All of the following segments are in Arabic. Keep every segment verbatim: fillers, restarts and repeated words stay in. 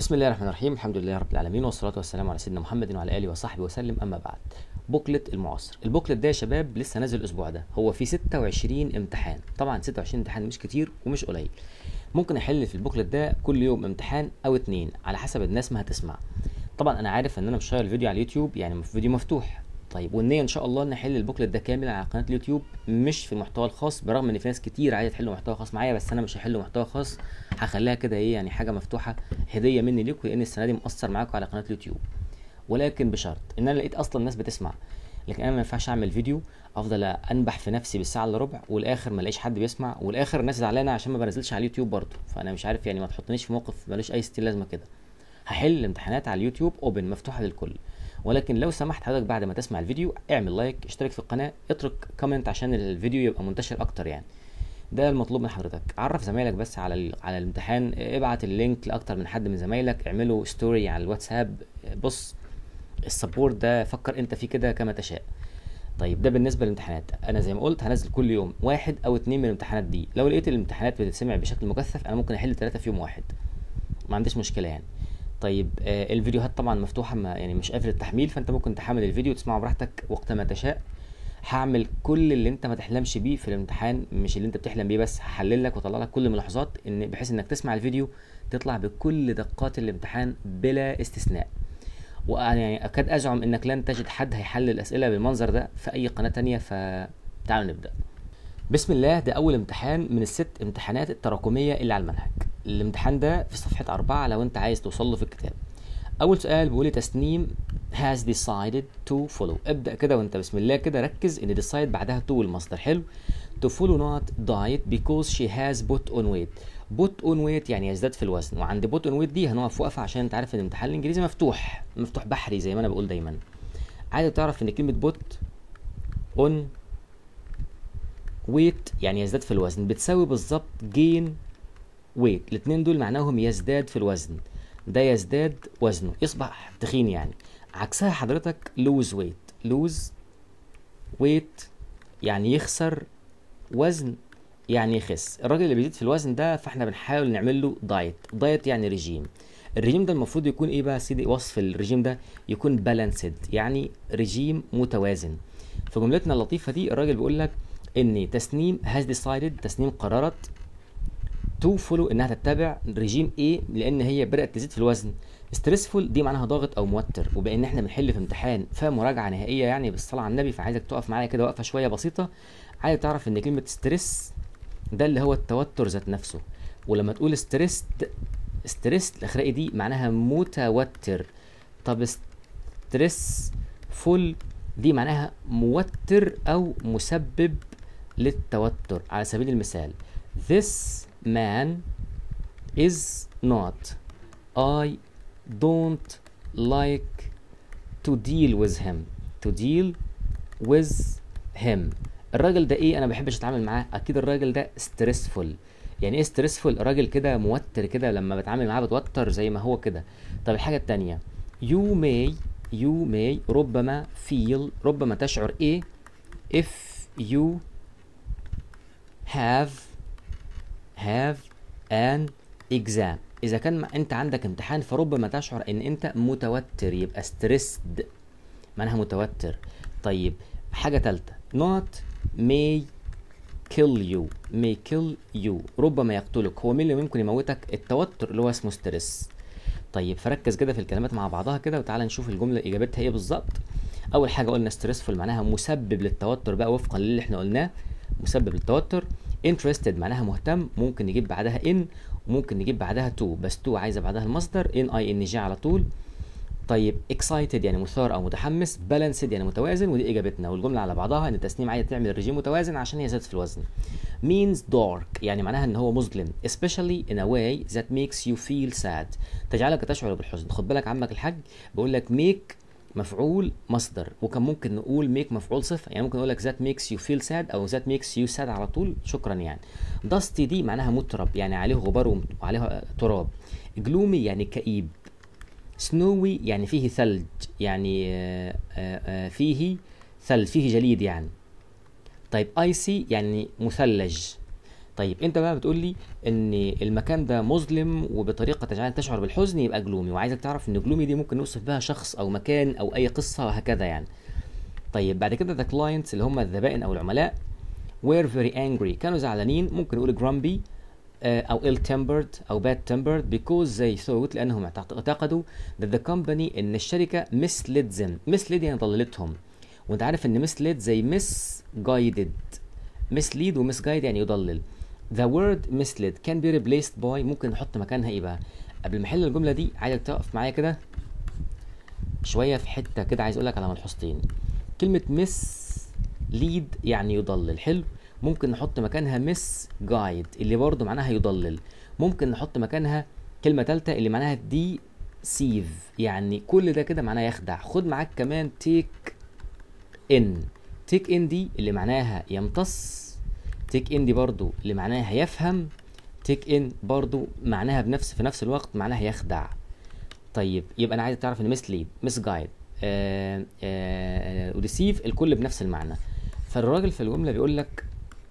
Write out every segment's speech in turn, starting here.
بسم الله الرحمن الرحيم. الحمد لله رب العالمين، والصلاة والسلام على سيدنا محمد وعلى آله وصحبه وسلم. أما بعد، بوكلت المعاصر. البوكلت ده يا شباب لسه نازل الأسبوع ده، هو فيه ستة وعشرين امتحان. طبعا ستة وعشرين امتحان مش كتير ومش قليل. ممكن أحل في البوكلت ده كل يوم امتحان أو اتنين على حسب الناس ما هتسمع. طبعا أنا عارف إن أنا مش شغال الفيديو على اليوتيوب، يعني فيديو مفتوح. طيب، والنية إن شاء الله إن أحل البوكلت ده كامل على قناة اليوتيوب، مش في المحتوى الخاص، برغم إن في ناس كتير عايزة تحل محتوى خاص معايا، بس أنا مش هحل محتوى خاص. هخليها كده إيه، يعني حاجة مفتوحة، هدية مني ليكم، لأن السنة دي مقصر معاكم على قناة اليوتيوب. ولكن بشرط إن أنا لقيت أصلا الناس بتسمع. لكن أنا ما ينفعش أعمل فيديو أفضل أنبح في نفسي بالساعة إلا ربع، والآخر ما الاقيش حد بيسمع، والآخر الناس زعلانة عشان ما بنزلش على اليوتيوب برضه. فأنا مش عارف، يعني ما تحطنيش في موقف ملوش أي ستين لازمة كده. هحل الامتحانات على اليوتيوب اوبن، مفتوحه للكل. ولكن لو سمحت حضرتك بعد ما تسمع الفيديو اعمل لايك، اشترك في القناه، اترك كومنت عشان الفيديو يبقى منتشر اكتر. يعني ده المطلوب من حضرتك. عرف زمايلك بس على ال... على الامتحان، ابعت اللينك لاكتر من حد من زمايلك، اعملوا ستوري على الواتساب. بص، السبورت ده فكر انت فيه كده كما تشاء. طيب، ده بالنسبه للامتحانات. انا زي ما قلت هنزل كل يوم واحد او اتنين من الامتحانات دي. لو لقيت الامتحانات بتتسمع بشكل مكثف انا ممكن احل ثلاثه في يوم واحد، ما عنديش مشكله يعني. طيب، آه الفيديوهات طبعا مفتوحه، ما يعني مش قافل التحميل، فانت ممكن تحمل الفيديو وتسمعه براحتك وقت ما تشاء. هعمل كل اللي انت ما تحلمش بيه في الامتحان، مش اللي انت بتحلم بيه بس، هحلل لك واطلع لك كل الملاحظات، ان بحيث انك تسمع الفيديو تطلع بكل دقات الامتحان بلا استثناء. وانا يعني اكاد ازعم انك لن تجد حد هيحل الاسئله بالمنظر ده في اي قناه تانية. فتعالوا نبدا. بسم الله. ده أول امتحان من الست امتحانات التراكمية اللي على المنهج. الامتحان ده في صفحة أربعة لو أنت عايز توصل له في الكتاب. أول سؤال بيقول لي تسنيم has decided to follow. ابدأ كده وأنت بسم الله كده، ركز إن decide بعدها to المصدر. حلو. to follow not diet because she has put on weight. put on weight يعني يزداد في الوزن، وعند put on weight دي هنقف وقفة عشان أنت عارف إن الامتحان الإنجليزي مفتوح مفتوح بحري زي ما أنا بقول دايما. عايز تعرف إن كلمة put on ويت يعني يزداد في الوزن بتساوي بالظبط جين ويت. الاتنين دول معناهم يزداد في الوزن. ده يزداد وزنه، يصبح تخين يعني. عكسها حضرتك لوز ويت. لوز ويت يعني يخسر وزن، يعني يخس. الراجل اللي بيزيد في الوزن ده فاحنا بنحاول نعمل له دايت. دايت يعني ريجيم. الرجيم ده المفروض يكون ايه بقى يا سيدي؟ وصف الرجيم ده يكون بالانسد، يعني رجيم متوازن. في جملتنا اللطيفه دي الراجل بيقول لك ان تسنيم has decided، تسنيم قررت to follow انها تتبع رجيم ايه لان هي بدات تزيد في الوزن. stressful دي معناها ضاغط او موتر، وبان احنا بنحل في امتحان فمراجعه نهائيه يعني بالصلاه على النبي، فعايزك تقف معايا كده وقفه شويه بسيطه. عايز تعرف ان كلمه ستريس ده اللي هو التوتر ذات نفسه. ولما تقول ستريس ستريس الاخرائي دي معناها متوتر. طب ستريس فول دي معناها موتر او مسبب للتوتر. على سبيل المثال this man is not I don't like to deal with him. to deal with him الراجل ده ايه؟ انا ما بحبش اتعامل معاه. اكيد الراجل ده stressful. يعني ايه stressful؟ راجل كده موتر كده، لما بتعامل معاه بتوتر زي ما هو كده. طب الحاجه التانية you may you may ربما feel، ربما تشعر ايه if you have have an exam. اذا كان انت عندك امتحان فربما تشعر ان انت متوتر، يبقى stressed معناها متوتر. طيب حاجة تالتة not may kill you. may kill you ربما يقتلك. هو مين اللي ممكن يموتك؟ التوتر اللي هو اسمه ستريس. طيب فركز كده في الكلمات مع بعضها كده وتعالى نشوف الجملة اجابتها ايه بالظبط. اول حاجة قلنا stressful معناها مسبب للتوتر بقى وفقا للي احنا قلناه، مسبب للتوتر. interested معناها مهتم، ممكن نجيب بعدها in وممكن نجيب بعدها to، بس to عايزة بعدها المصدر in i n g على طول. طيب excited يعني مثار او متحمس. balanced يعني متوازن، ودي اجابتنا. والجمله على بعضها ان التسنيم عايزه تعمل رجيم متوازن عشان هي زادت في الوزن. means dark يعني معناها ان هو مظلم especially in a way that makes you feel sad، تجعلك تشعر بالحزن. خد بالك عمك الحاج بقول لك make مفعول مصدر، وكان ممكن نقول make مفعول صفه، يعني ممكن اقول لك that makes you feel sad او that makes you sad على طول. شكرا يعني. dusty دي معناها مترب، يعني عليه غبار وعليه تراب. gloomy يعني كئيب. سنوي يعني فيه ثلج، يعني آآ آآ فيه ثلج، فيه جليد يعني. طيب ايسي يعني مثلج. طيب انت بقى بتقول لي ان المكان ده مظلم وبطريقه تجعلك تشعر بالحزن، يبقى جلومي، وعايزك تعرف ان جلومي دي ممكن نوصف بها شخص او مكان او اي قصه وهكذا يعني. طيب بعد كده the clients اللي هم الزبائن او العملاء were very angry، كانوا زعلانين، ممكن نقول grumpy آه، او ill tempered او bad tempered because they thought، لانهم اعتقدوا that the company، ان الشركه misled them. mislead يعني ضللتهم، وانت عارف ان mislead زي misguided. mislead و misguide يعني يضلل. the word misled can be replaced by، ممكن نحط مكانها ايه بقى؟ قبل ما احل الجمله دي عايزك تقف معايا كده شويه في حته كده، عايز اقول لك على ملحوظتين. كلمه mislead يعني يضلل، حلو، ممكن نحط مكانها misguide اللي برضه معناها يضلل. ممكن نحط مكانها كلمه ثالثه اللي معناها deceive، يعني كل ده كده معناه يخدع. خد معاك كمان take in. take in دي اللي معناها يمتص، take in دي برضو اللي معناها يفهم، take in برضو معناها بنفس في نفس الوقت معناها يخدع. طيب يبقى انا عايز تعرف ان mislead misguide آه آه وديسيف الكل بنفس المعنى. فالراجل في الجمله بيقول لك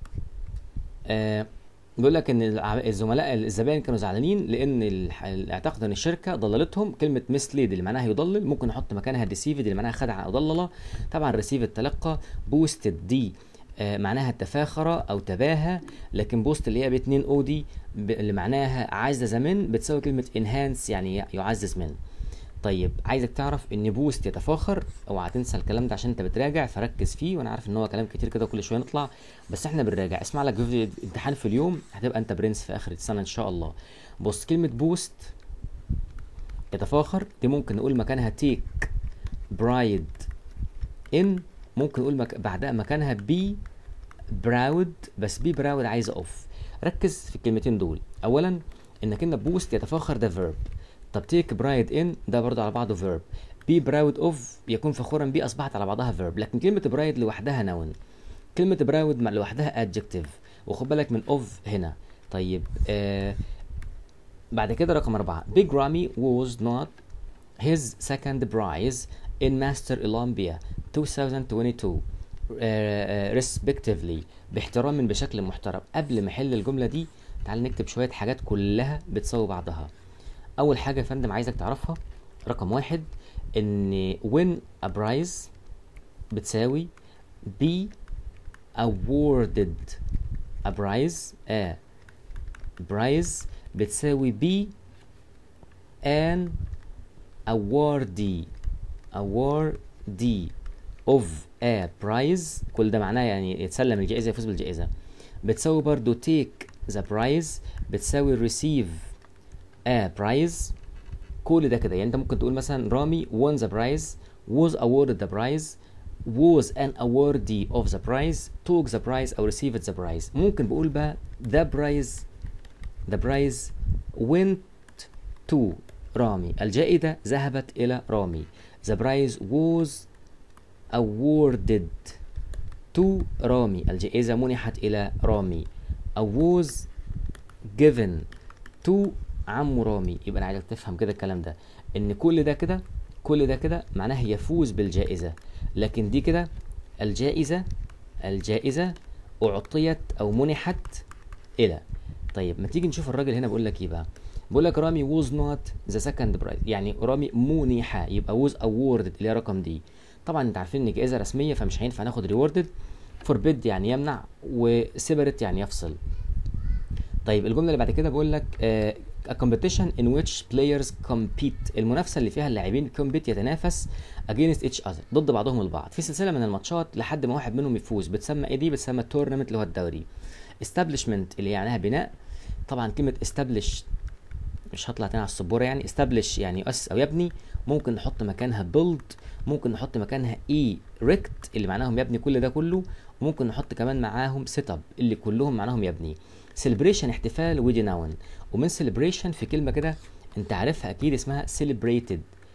آه بيقول لك ان الزملاء الزبائن كانوا زعلانين لان اعتقدوا ان الشركه ضللتهم. كلمه mislead اللي معناها يضلل ممكن نحط مكانها deceived اللي معناها خدع او ضلل. طبعا receive التلقى، boosted دي آه معناها تفاخر او تباهى، لكن بوست اللي هي باتنين او دي اللي معناها عزز من بتساوي كلمه enhance يعني يعزز من. طيب عايزك تعرف ان بوست يتفاخر، اوعى تنسى الكلام ده عشان انت بتراجع فركز فيه، وانا عارف ان هو كلام كتير كده كل شويه نطلع بس احنا بنراجع. اسمع لك فيديو امتحان في اليوم هتبقى انت برنس في اخر السنه ان شاء الله. بص كلمه بوست يتفاخر دي ممكن نقول مكانها تيك برايد ان، ممكن نقول مك... بعدها مكانها بي براود، بس بي براود عايزه اوف. ركز في الكلمتين دول. اولا ان كلمه بوست يتفاخر ده فيرب، طب تيك برايد ان ده برضه على بعضه فيرب، بي براود اوف يكون فخورا بيه اصبحت على بعضها فيرب، لكن كلمه برايد لوحدها نون، كلمه براود لوحدها ادجكتيف، وخد بالك من اوف هنا. طيب آه بعد كده رقم أربعة Big Ramy was not his second prize in Master Olympia twenty twenty-two uh, uh, respectively، باحترام بشكل محترم. قبل ما احل الجمله دي تعال نكتب شويه حاجات كلها بتساوي بعضها. اول حاجه يا فندم عايزك تعرفها رقم واحد ان win a prize بتساوي be awarded a prize، a prize بتساوي be an awardee awardee of a prize، كل ده معناه يعني يتسلم الجائزه يفوز بالجائزه. بتساوي برضو take the prize بتساوي receive a prize، كل ده كده. يعني انت ممكن تقول مثلا رامي won the prize، was awarded the prize، was an awardee of the prize، took the prize او received the prize. ممكن بقول بقى the prize the prize went to رامي، الجائزة ذهبت إلى رامي. the prize was awarded to رامي، الجائزة منحت إلى رامي. أو was given to عم رامي. يبقى انا عايزك تفهم كده الكلام ده ان كل ده كده كل ده كده معناه يفوز بالجائزه، لكن دي كده الجائزه الجائزه اعطيت او منحت الى. طيب ما تيجي نشوف الراجل هنا بيقول لك ايه بقى. بيقول لك رامي was not the second prize، يعني رامي منح، يبقى was awarded اللي هي رقم دي. طبعا انت عارفين ان جائزه رسميه فمش هينفع ناخد rewarded. forbid يعني يمنع، وseparate يعني يفصل. طيب الجمله اللي بعد كده بيقول لك آه a competition in which players compete، المنافسه اللي فيها اللاعبين compete يتنافس against each other ضد بعضهم البعض في سلسله من الماتشات لحد ما واحد منهم يفوز. بتسمى ايه دي؟ بتسمى التورنمنت اللي هو الدوري. establishment اللي معناها بناء، طبعا كلمه establish مش هطلع تاني على السبوره، يعني establish يعني يؤسس او يبني، ممكن نحط مكانها build، ممكن نحط مكانها erect اللي معناهم يبني كل ده كله، وممكن نحط كمان معاهم set up اللي كلهم معناهم يبني. celebration احتفال، ودي نون. ومن celebration في كلمة كده انت عارفها اكيد اسمها celebrated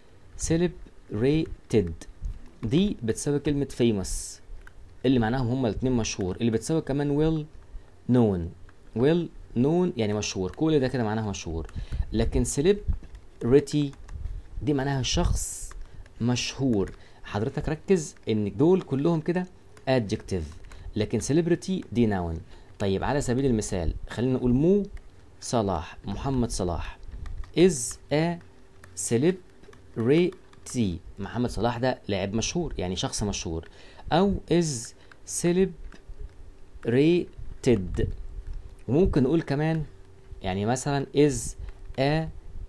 celebrated دي بتساوي كلمة famous اللي معناهم هما الاتنين مشهور، اللي بتساوي كمان well known well known يعني مشهور، كل ده كده معناها مشهور. لكن celebrity دي معناها شخص مشهور. حضرتك ركز ان دول كلهم كده adjective، لكن celebrity دي noun. طيب على سبيل المثال خلينا نقول مو صلاح، محمد صلاح is a celebrity. محمد صلاح ده لاعب مشهور يعني شخص مشهور. او is celebrated. وممكن نقول كمان يعني مثلا is a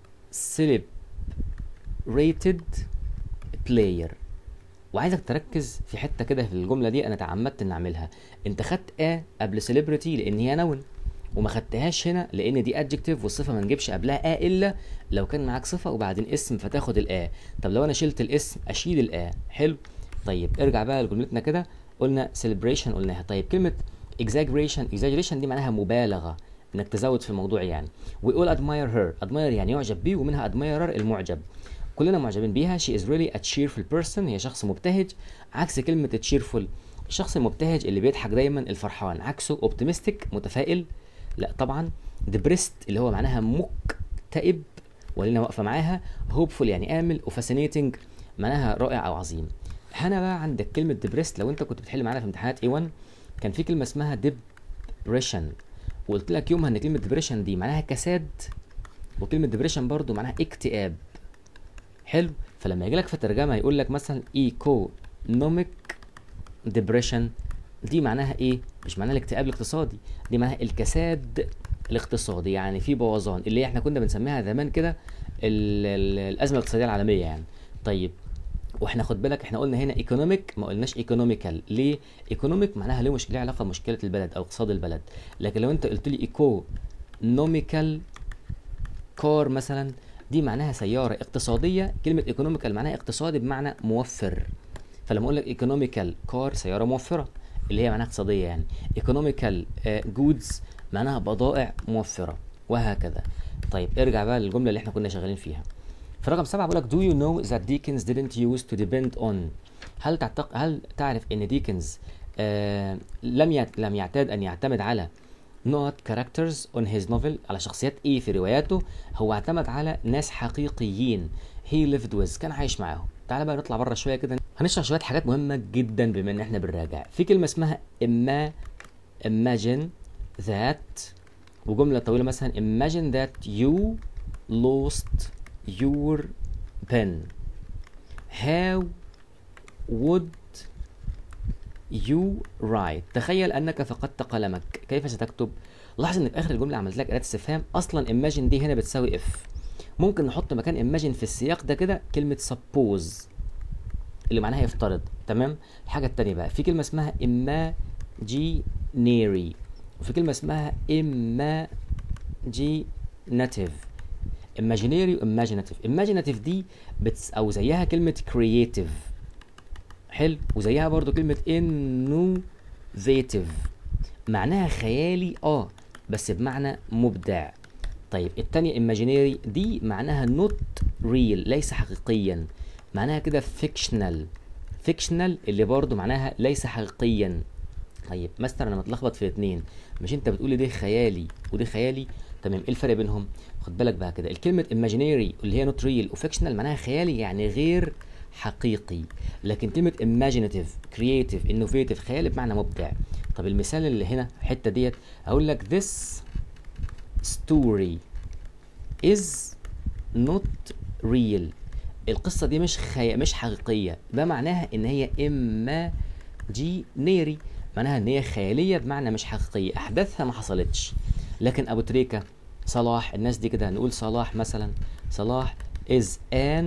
celebrated player. وعايزك تركز في حته كده في الجمله دي، انا تعمدت ان اعملها. انت خدت ا قبل سيلبرتي لان هي نون، وما خدتهاش هنا لان دي ادجكتيف، والصفه ما نجيبش قبلها ا الا لو كان معاك صفه وبعدين اسم فتاخد الا. طب لو انا شلت الاسم اشيل الا. حلو. طيب ارجع بقى لجملتنا كده. قلنا celebration قلناها. طيب كلمه exaggeration exaggeration دي معناها مبالغه، انك تزود في الموضوع يعني. we all admire her. admire يعني يعجب بيه، ومنها admirer المعجب. كلنا معجبين بيها. she is really a cheerful person. هي شخص مبتهج. عكس كلمة cheerful الشخص المبتهج اللي بيضحك دايما الفرحان. عكسه optimistic متفائل. لا طبعا. depressed اللي هو معناها مكتئب ولينا واقفة معاها. hopeful يعني آمل. و fascinating معناها رائع أو عظيم. هنا بقى عندك كلمة depressed. لو أنت كنت بتحل معانا في امتحانات إيه ون كان في كلمة اسمها depression، وقلت لك يومها إن كلمة depression دي معناها كساد، وكلمة depression برضو معناها اكتئاب. حلو. فلما يجي لك في الترجمه يقول لك مثلا ايكونوميك ديبريشن، دي معناها ايه؟ مش معناها الاكتئاب الاقتصادي، دي معناها الكساد الاقتصادي، يعني في بوظان، اللي احنا كنا بنسميها زمان كده الازمه الاقتصاديه العالميه يعني. طيب واحنا خد بالك احنا قلنا هنا ايكونوميك ما قلناش ايكونوميكال. ليه؟ ايكونوميك معناها له مش ليه علاقه بمشكله البلد او اقتصاد البلد، لكن لو انت قلت لي ايكونوميكال كار مثلا دي معناها سيارة اقتصادية. كلمة ايكونوميكال معناها اقتصادي بمعنى موفر. فلما اقول لك ايكونوميكال كار سيارة موفرة اللي هي معناها اقتصادية يعني. ايكونوميكال جودز معناها بضائع موفرة، وهكذا. طيب ارجع بقى للجملة اللي احنا كنا شغالين فيها. في رقم سبعة بقول لك do you know that Dickens didn't use to depend on. هل تعتق... هل تعرف ان ديكنز آه لم يت... لم يعتاد ان يعتمد على not characters on his novel، على شخصيات ايه في رواياته. هو اعتمد على ناس حقيقيين he lived with، كان عايش معاهم. تعالى بقى نطلع بره شويه كده، هنشرح شويه حاجات مهمه جدا بما ان احنا بنراجع. في كلمه اسمها إما imagine that، وجمله طويله مثلا imagine that you lost your pen how would you write. تخيل انك فقدت قلمك، كيف ستكتب؟ لاحظ ان في اخر الجمله عملت لك اداه استفهام. اصلا imagine دي هنا بتساوي اف. ممكن نحط مكان imagine في السياق ده كده كلمه suppose اللي معناها يفترض. تمام. الحاجه الثانيه بقى في كلمه اسمها imaginary، وفي كلمه اسمها imaginative. imaginary و imaginative. imaginative دي بتس او زيها كلمه creative. حلو. وزيها برضو كلمة innovative معناها خيالي اه بس بمعنى مبدع. طيب التانية imaginary دي معناها not real ليس حقيقيا، معناها كده fictional. fictional اللي برضو معناها ليس حقيقيا. طيب مستر انا متلخبط في الاثنين، مش انت بتقولي ده خيالي وده خيالي؟ تمام. ايه الفرق بينهم؟ خد بالك بقى كده. الكلمة imaginary اللي هي not real و fictional معناها خيالي يعني غير حقيقي، لكن كلمة imaginative creative innovative خيالي بمعنى مبدع. طب المثال اللي هنا الحتة ديت اقول لك this story is not real. القصة دي مش خي... مش حقيقية. ده معناها ان هي imaginary معناها ان هي خيالية بمعنى مش حقيقية، احداثها ما حصلتش. لكن ابو تريكة صلاح الناس دي كده هنقول صلاح مثلا صلاح is an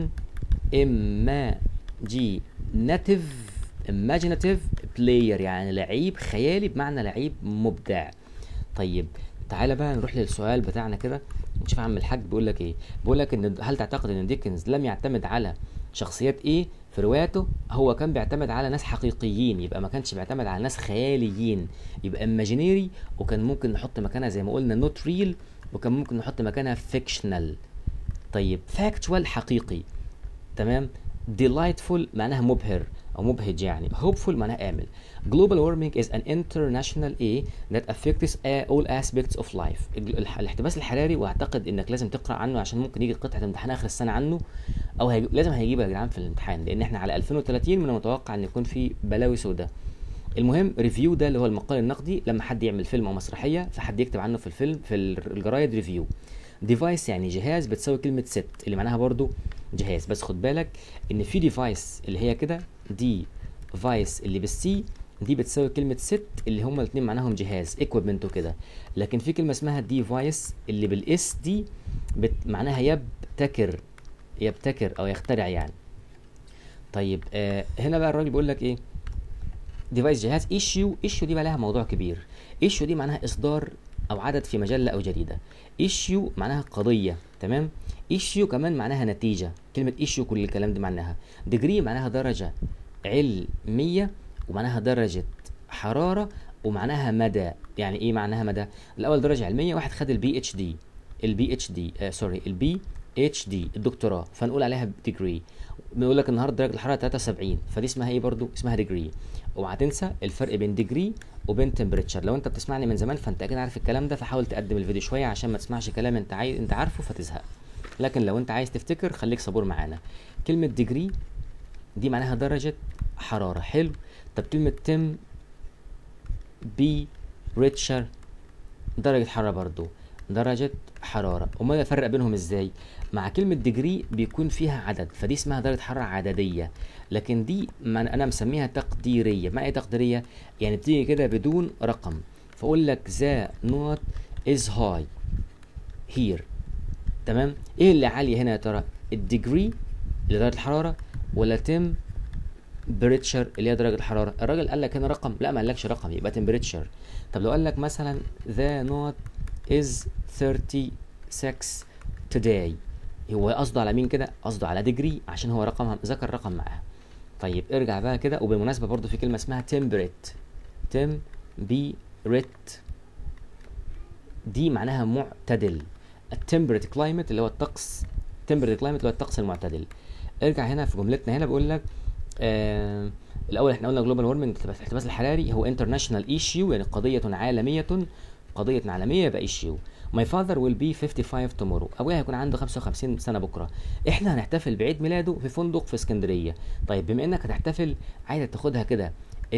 imaginative imaginative player يعني لعيب خيالي بمعنى لعيب مبدع. طيب تعالى بقى نروح للسؤال بتاعنا كده نشوف عم الحاج بيقول لك ايه. بيقول لك ان هل تعتقد ان ديكنز لم يعتمد على شخصيات ايه في رواياته؟ هو كان بيعتمد على ناس حقيقيين، يبقى ما كانش بيعتمد على ناس خياليين، يبقى imaginary. وكان ممكن نحط مكانها زي ما قلنا not real، وكان ممكن نحط مكانها fictional. طيب factual حقيقي. تمام. delightful معناها مبهر او مبهج يعني. hopeful معناها امل. global warming is an international a that affects all aspects of life. الاحتباس الحراري، واعتقد انك لازم تقرا عنه عشان ممكن يجي قطعه امتحان اخر السنه عنه، او هيجي... لازم هيجيبها يا جدعان في الامتحان، لان احنا على ألفين وثلاثين من المتوقع ان يكون في بلاوي سوداء. المهم ريفيو ده اللي هو المقال النقدي، لما حد يعمل فيلم او مسرحيه فحد يكتب عنه في الفيلم في الجرايد ريفيو. ديفايس يعني جهاز بتساوي كلمه ست اللي معناها برضو جهاز، بس خد بالك ان في ديفايس اللي هي كده دي فايس اللي بالسي دي بتساوي كلمة ست اللي هما الاتنين معناهم جهاز equipment وكده، لكن في كلمة اسمها ديفايس اللي بالاس دي بت... معناها يبتكر يبتكر او يخترع يعني. طيب آه هنا بقى الراجل بيقول لك ايه؟ ديفايس جهاز. ايشيو ايشيو دي بقى لها موضوع كبير. ايشيو دي معناها اصدار او عدد في مجلة او جريدة. ايشيو معناها قضية، تمام. ايشيو كمان معناها نتيجة، كلمة ايشيو كل الكلام دي معناها. ديجري معناها درجة علمية، ومعناها درجة حرارة، ومعناها مدى. يعني ايه معناها مدى؟ الاول درجة علمية، واحد خد البي اتش دي البي اتش دي آه سوري البي اتش دي الدكتوراه، فنقول عليها ديجري. بنقول لك النهارده درجة الحرارة تلاتة وسبعين، فدي اسمها ايه برضو؟ اسمها ديجري. اوعى تنسى الفرق بين ديجري وبين تمبريتشر. لو انت بتسمعني من زمان فانت اكيد عارف الكلام ده، فحاول تقدم الفيديو شوية عشان ما تسمعش كلام انت عايز انت عارفه فتزهق. لكن لو انت عايز تفتكر خليك صبور معانا. كلمة ديجري دي معناها درجة حرارة، حلو. طب كلمة تم بي ريتشر درجة حرارة برضو، درجة حرارة. امال افرق بينهم ازاي؟ مع كلمة ديجري بيكون فيها عدد، فدي اسمها درجة حرارة عددية، لكن دي ما انا مسميها تقديرية. ما ايه تقديرية؟ يعني بتيجي كده بدون رقم، فاقول لك ذا نوت از هاي هير، تمام. ايه اللي عالية هنا يا ترى؟ الديجري اللي درجة الحرارة، ولا تم بريتشر اللي هي درجة الحرارة؟ الراجل قال لك هنا رقم، لا ما قالكش رقم، يبقى تمبريتشر. طب لو قال لك مثلا the note is thirty-six today، هو قصده على مين كده؟ قصده على ديجري عشان هو رقم ذكر رقم معاه. طيب ارجع بقى كده. وبالمناسبة برضو في كلمة اسمها temperate temperate دي معناها معتدل. التمبريت كلايمت اللي هو الطقس، temperate climate اللي هو الطقس المعتدل. ارجع هنا في جملتنا هنا بقول لك آه الاول احنا قلنا جلوبال وورمنج الاحتباس الحراري هو انترناشونال ايشيو، يعني قضيه عالميه، قضيه عالميه يبقى ايشيو. ماي فاذر ويل بي خمسة وخمسين تومورو، ابويا هيكون عنده خمسة وخمسين سنه بكره. احنا هنحتفل بعيد ميلاده في فندق في اسكندريه. طيب بما انك هتحتفل عايزك تاخدها كده،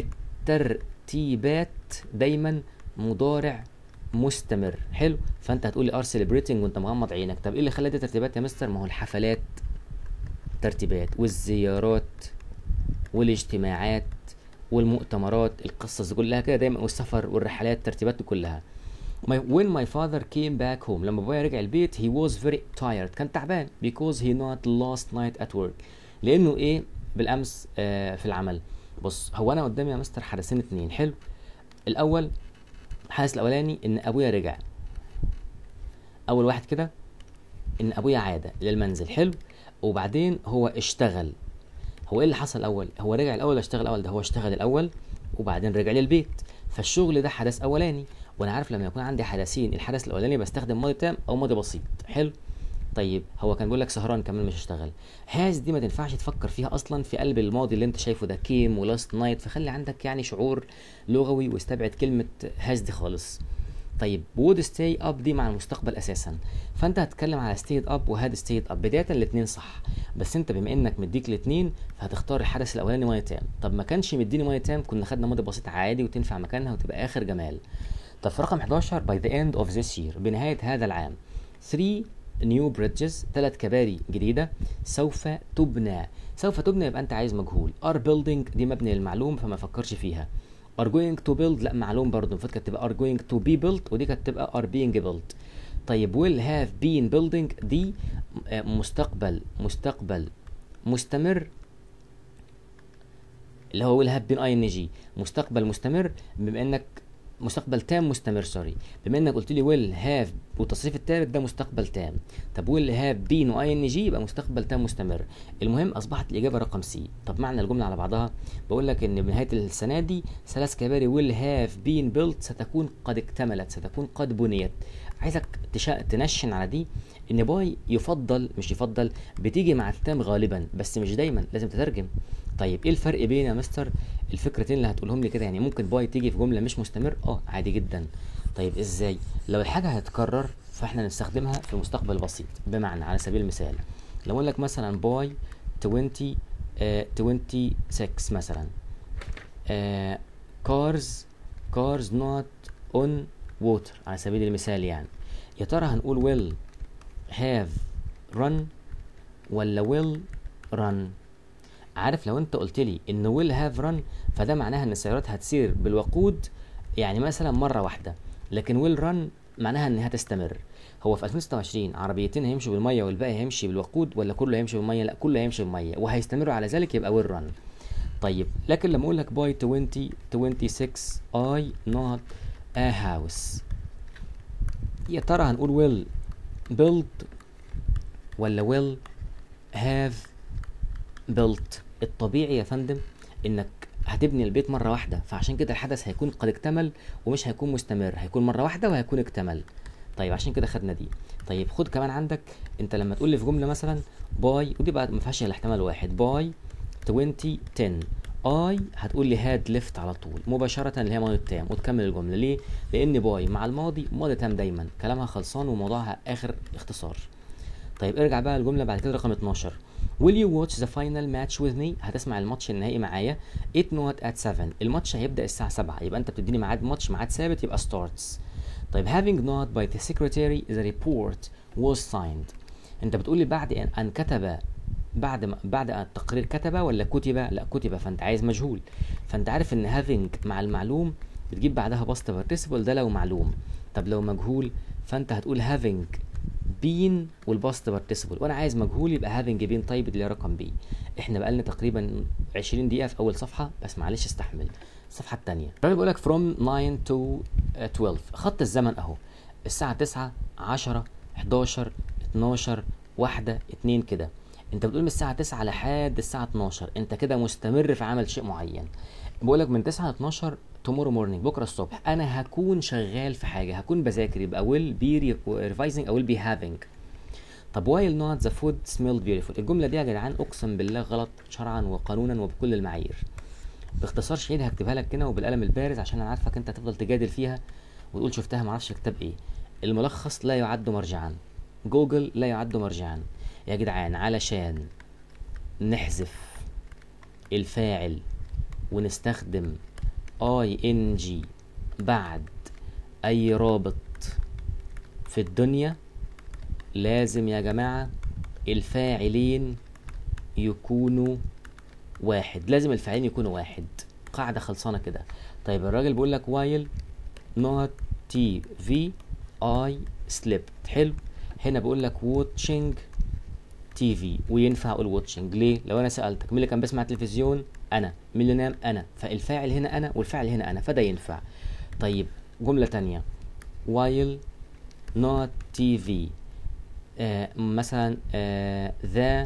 الترتيبات دايما مضارع مستمر، حلو. فانت هتقول لي ار سيلبريتنج وانت مغمض عينك. طب ايه اللي خلى دي ترتيبات يا مستر؟ ما هو الحفلات ترتيبات، والزيارات والاجتماعات والمؤتمرات، القصص دي كلها كده دايما، والسفر والرحلات ترتيبات دي كلها. My, when my father came back home، لما ابويا رجع البيت he was very tired، كان تعبان because he not last night at work، لانه ايه بالامس آه في العمل. بص هو انا قدامي يا مستر حدثين اتنين، حلو. الاول الحدث الاولاني ان ابويا رجع، اول واحد كده ان ابويا عاد للمنزل، حلو. وبعدين هو اشتغل. هو ايه اللي حصل الاول؟ هو رجع الاول ولا اشتغل الاول؟ ده هو اشتغل الاول وبعدين رجع للبيت، فالشغل ده حدث اولاني. وانا عارف لما يكون عندي حدثين الحدث الاولاني بستخدم ماضي تام او ماضي بسيط، حلو. طيب هو كان بيقول لك سهران كمان مش اشتغل. هاز دي ما تنفعش تفكر فيها اصلا في قلب الماضي اللي انت شايفه ده كيم ولاست نايت، فخلي عندك يعني شعور لغوي واستبعد كلمه هاز دي خالص. طيب would stay up دي مع المستقبل اساسا، فانت هتتكلم على stayed up وهاد stayed up. بدايه الاثنين صح، بس انت بما انك مديك الاثنين فهتختار الحدث الاولاني ماضي تام. طب ما كانش مديني ماضي تام كنا خدنا ماضي بسيط عادي وتنفع مكانها وتبقى اخر جمال. طب في رقم حداشر by the end of this year بنهايه هذا العام three new bridges ثلاث كباري جديده سوف تبنى. سوف تبنى يبقى انت عايز مجهول. are building دي مبني للمعلوم فما فكرش فيها. are going to build لا معلوم برضه، المفروض كانت تبقى are going to be built ودي كانت تبقى are being built. طيب will have been building دي مستقبل مستقبل مستمر اللي هو will have been ing مستقبل مستمر، بما انك مستقبل تام مستمر سوري، بما انك قلت لي will have والتصريف الثالث ده مستقبل تام. طب will have been و ing يبقى مستقبل تام مستمر. المهم اصبحت الاجابه رقم سي. طب معنى الجمله على بعضها بقول لك ان بنهايه السنه دي ثلاث كباري will have been built ستكون قد اكتملت، ستكون قد بنيت. عايزك تشا... تنشن على دي ان باي يفضل مش يفضل بتيجي مع التام غالبا بس مش دايما، لازم تترجم. طيب ايه الفرق بين يا مستر الفكرتين اللي هتقولهم لي كده؟ يعني ممكن باي تيجي في جمله مش مستمر؟ اه عادي جدا. طيب ازاي؟ لو الحاجه هتتكرر فاحنا نستخدمها في المستقبل البسيط. بمعنى على سبيل المثال لو اقول لك مثلا باي عشرين آه ستة وعشرين مثلا آه cars cars not on water على سبيل المثال يعني. يا ترى هنقول will have run ولا will run؟ عارف لو انت قلت لي ان will have run فده معناها ان السيارات هتسير بالوقود يعني مثلا مره واحده، لكن will run معناها انها تستمر. هو في ألفين وستة وعشرين عربيتين هيمشوا بالميه والباقي هيمشي بالوقود ولا كله هيمشي بالميه؟ لا، كله هيمشي بالميه وهيستمروا على ذلك، يبقى will run. طيب لكن لما اقول لك by twenty twenty-six I not a house، يا ترى هنقول will build ولا will have built؟ الطبيعي يا فندم انك هتبني البيت مرة واحدة، فعشان كده الحدث هيكون قد اكتمل ومش هيكون مستمر، هيكون مرة واحدة وهيكون اكتمل. طيب عشان كده خدنا دي. طيب خد كمان عندك، انت لما تقول لي في جملة مثلا باي، ودي بقى ما فيهاش الا احتمال واحد، باي twenty ten اي هتقول لي هاد ليفت على طول مباشرة اللي هي ماضي تام وتكمل الجملة. ليه؟ لان باي مع الماضي ماضي تام دايما، كلامها خلصان وموضوعها اخر اختصار. طيب ارجع بقى الجملة بعد كده رقم اتناشر. Will you watch the final match with me؟ هتسمع الماتش النهائي معايا. It not at seven، الماتش هيبدأ الساعة سبعة، يبقى انت بتديني ميعاد ماتش، ميعاد ثابت، يبقى starts. طيب having not by the secretary the report was signed، انت بتقول لي بعد ان ان كتب، بعد ما بعد التقرير كتب ولا كتب؟ لا كتب، فانت عايز مجهول، فانت عارف ان having مع المعلوم بتجيب بعدها past participle، ده لو معلوم. طب لو مجهول فانت هتقول having بين والباست بارتيسيبل، وانا عايز مجهول يبقى هافنج بين. طيب اللي هي رقم بي. احنا بقالنا تقريبا عشرين دقيقه في اول صفحه، بس معلش استحمل. الصفحه الثانيه الراجل بيقول لك from nine to twelve، خط الزمن اهو، الساعه تسعة عشرة حداشر اتناشر واحدة اتنين كده. انت بتقول من الساعه تسعة لحد الساعه اتناشر، انت كده مستمر في عمل شيء معين. بقول لك من تسعة ل اتناشر tomorrow morning، بكره الصبح انا هكون شغال في حاجه، هكون بذاكر، يبقى will be revising او will be having. طب while not the food smelled beautiful، الجمله دي يا جدعان اقسم بالله غلط شرعا وقانونا وبكل المعايير. باختصار شديد هكتبها لك كده وبالقلم البارز عشان انا عارفك انت هتفضل تجادل فيها وتقول شفتها معرفش في كتاب ايه. الملخص لا يعد مرجعا، جوجل لا يعد مرجعا يا جدعان. علشان نحذف الفاعل ونستخدم اي ان جي بعد اي رابط في الدنيا لازم يا جماعة الفاعلين يكونوا واحد، لازم الفاعلين يكونوا واحد، قاعدة خلصانة كده. طيب الراجل بيقول لك while not تي في I slept، حلو. هنا بيقول لك watching تي في، وينفع اقول watching ليه؟ لو انا سألتك مين اللي كان بيسمع تلفزيون؟ انا. مين اللي نام؟ انا. فالفاعل هنا انا والفاعل هنا انا، فده ينفع. طيب جملة تانية while not تي في، آه مثلا آه the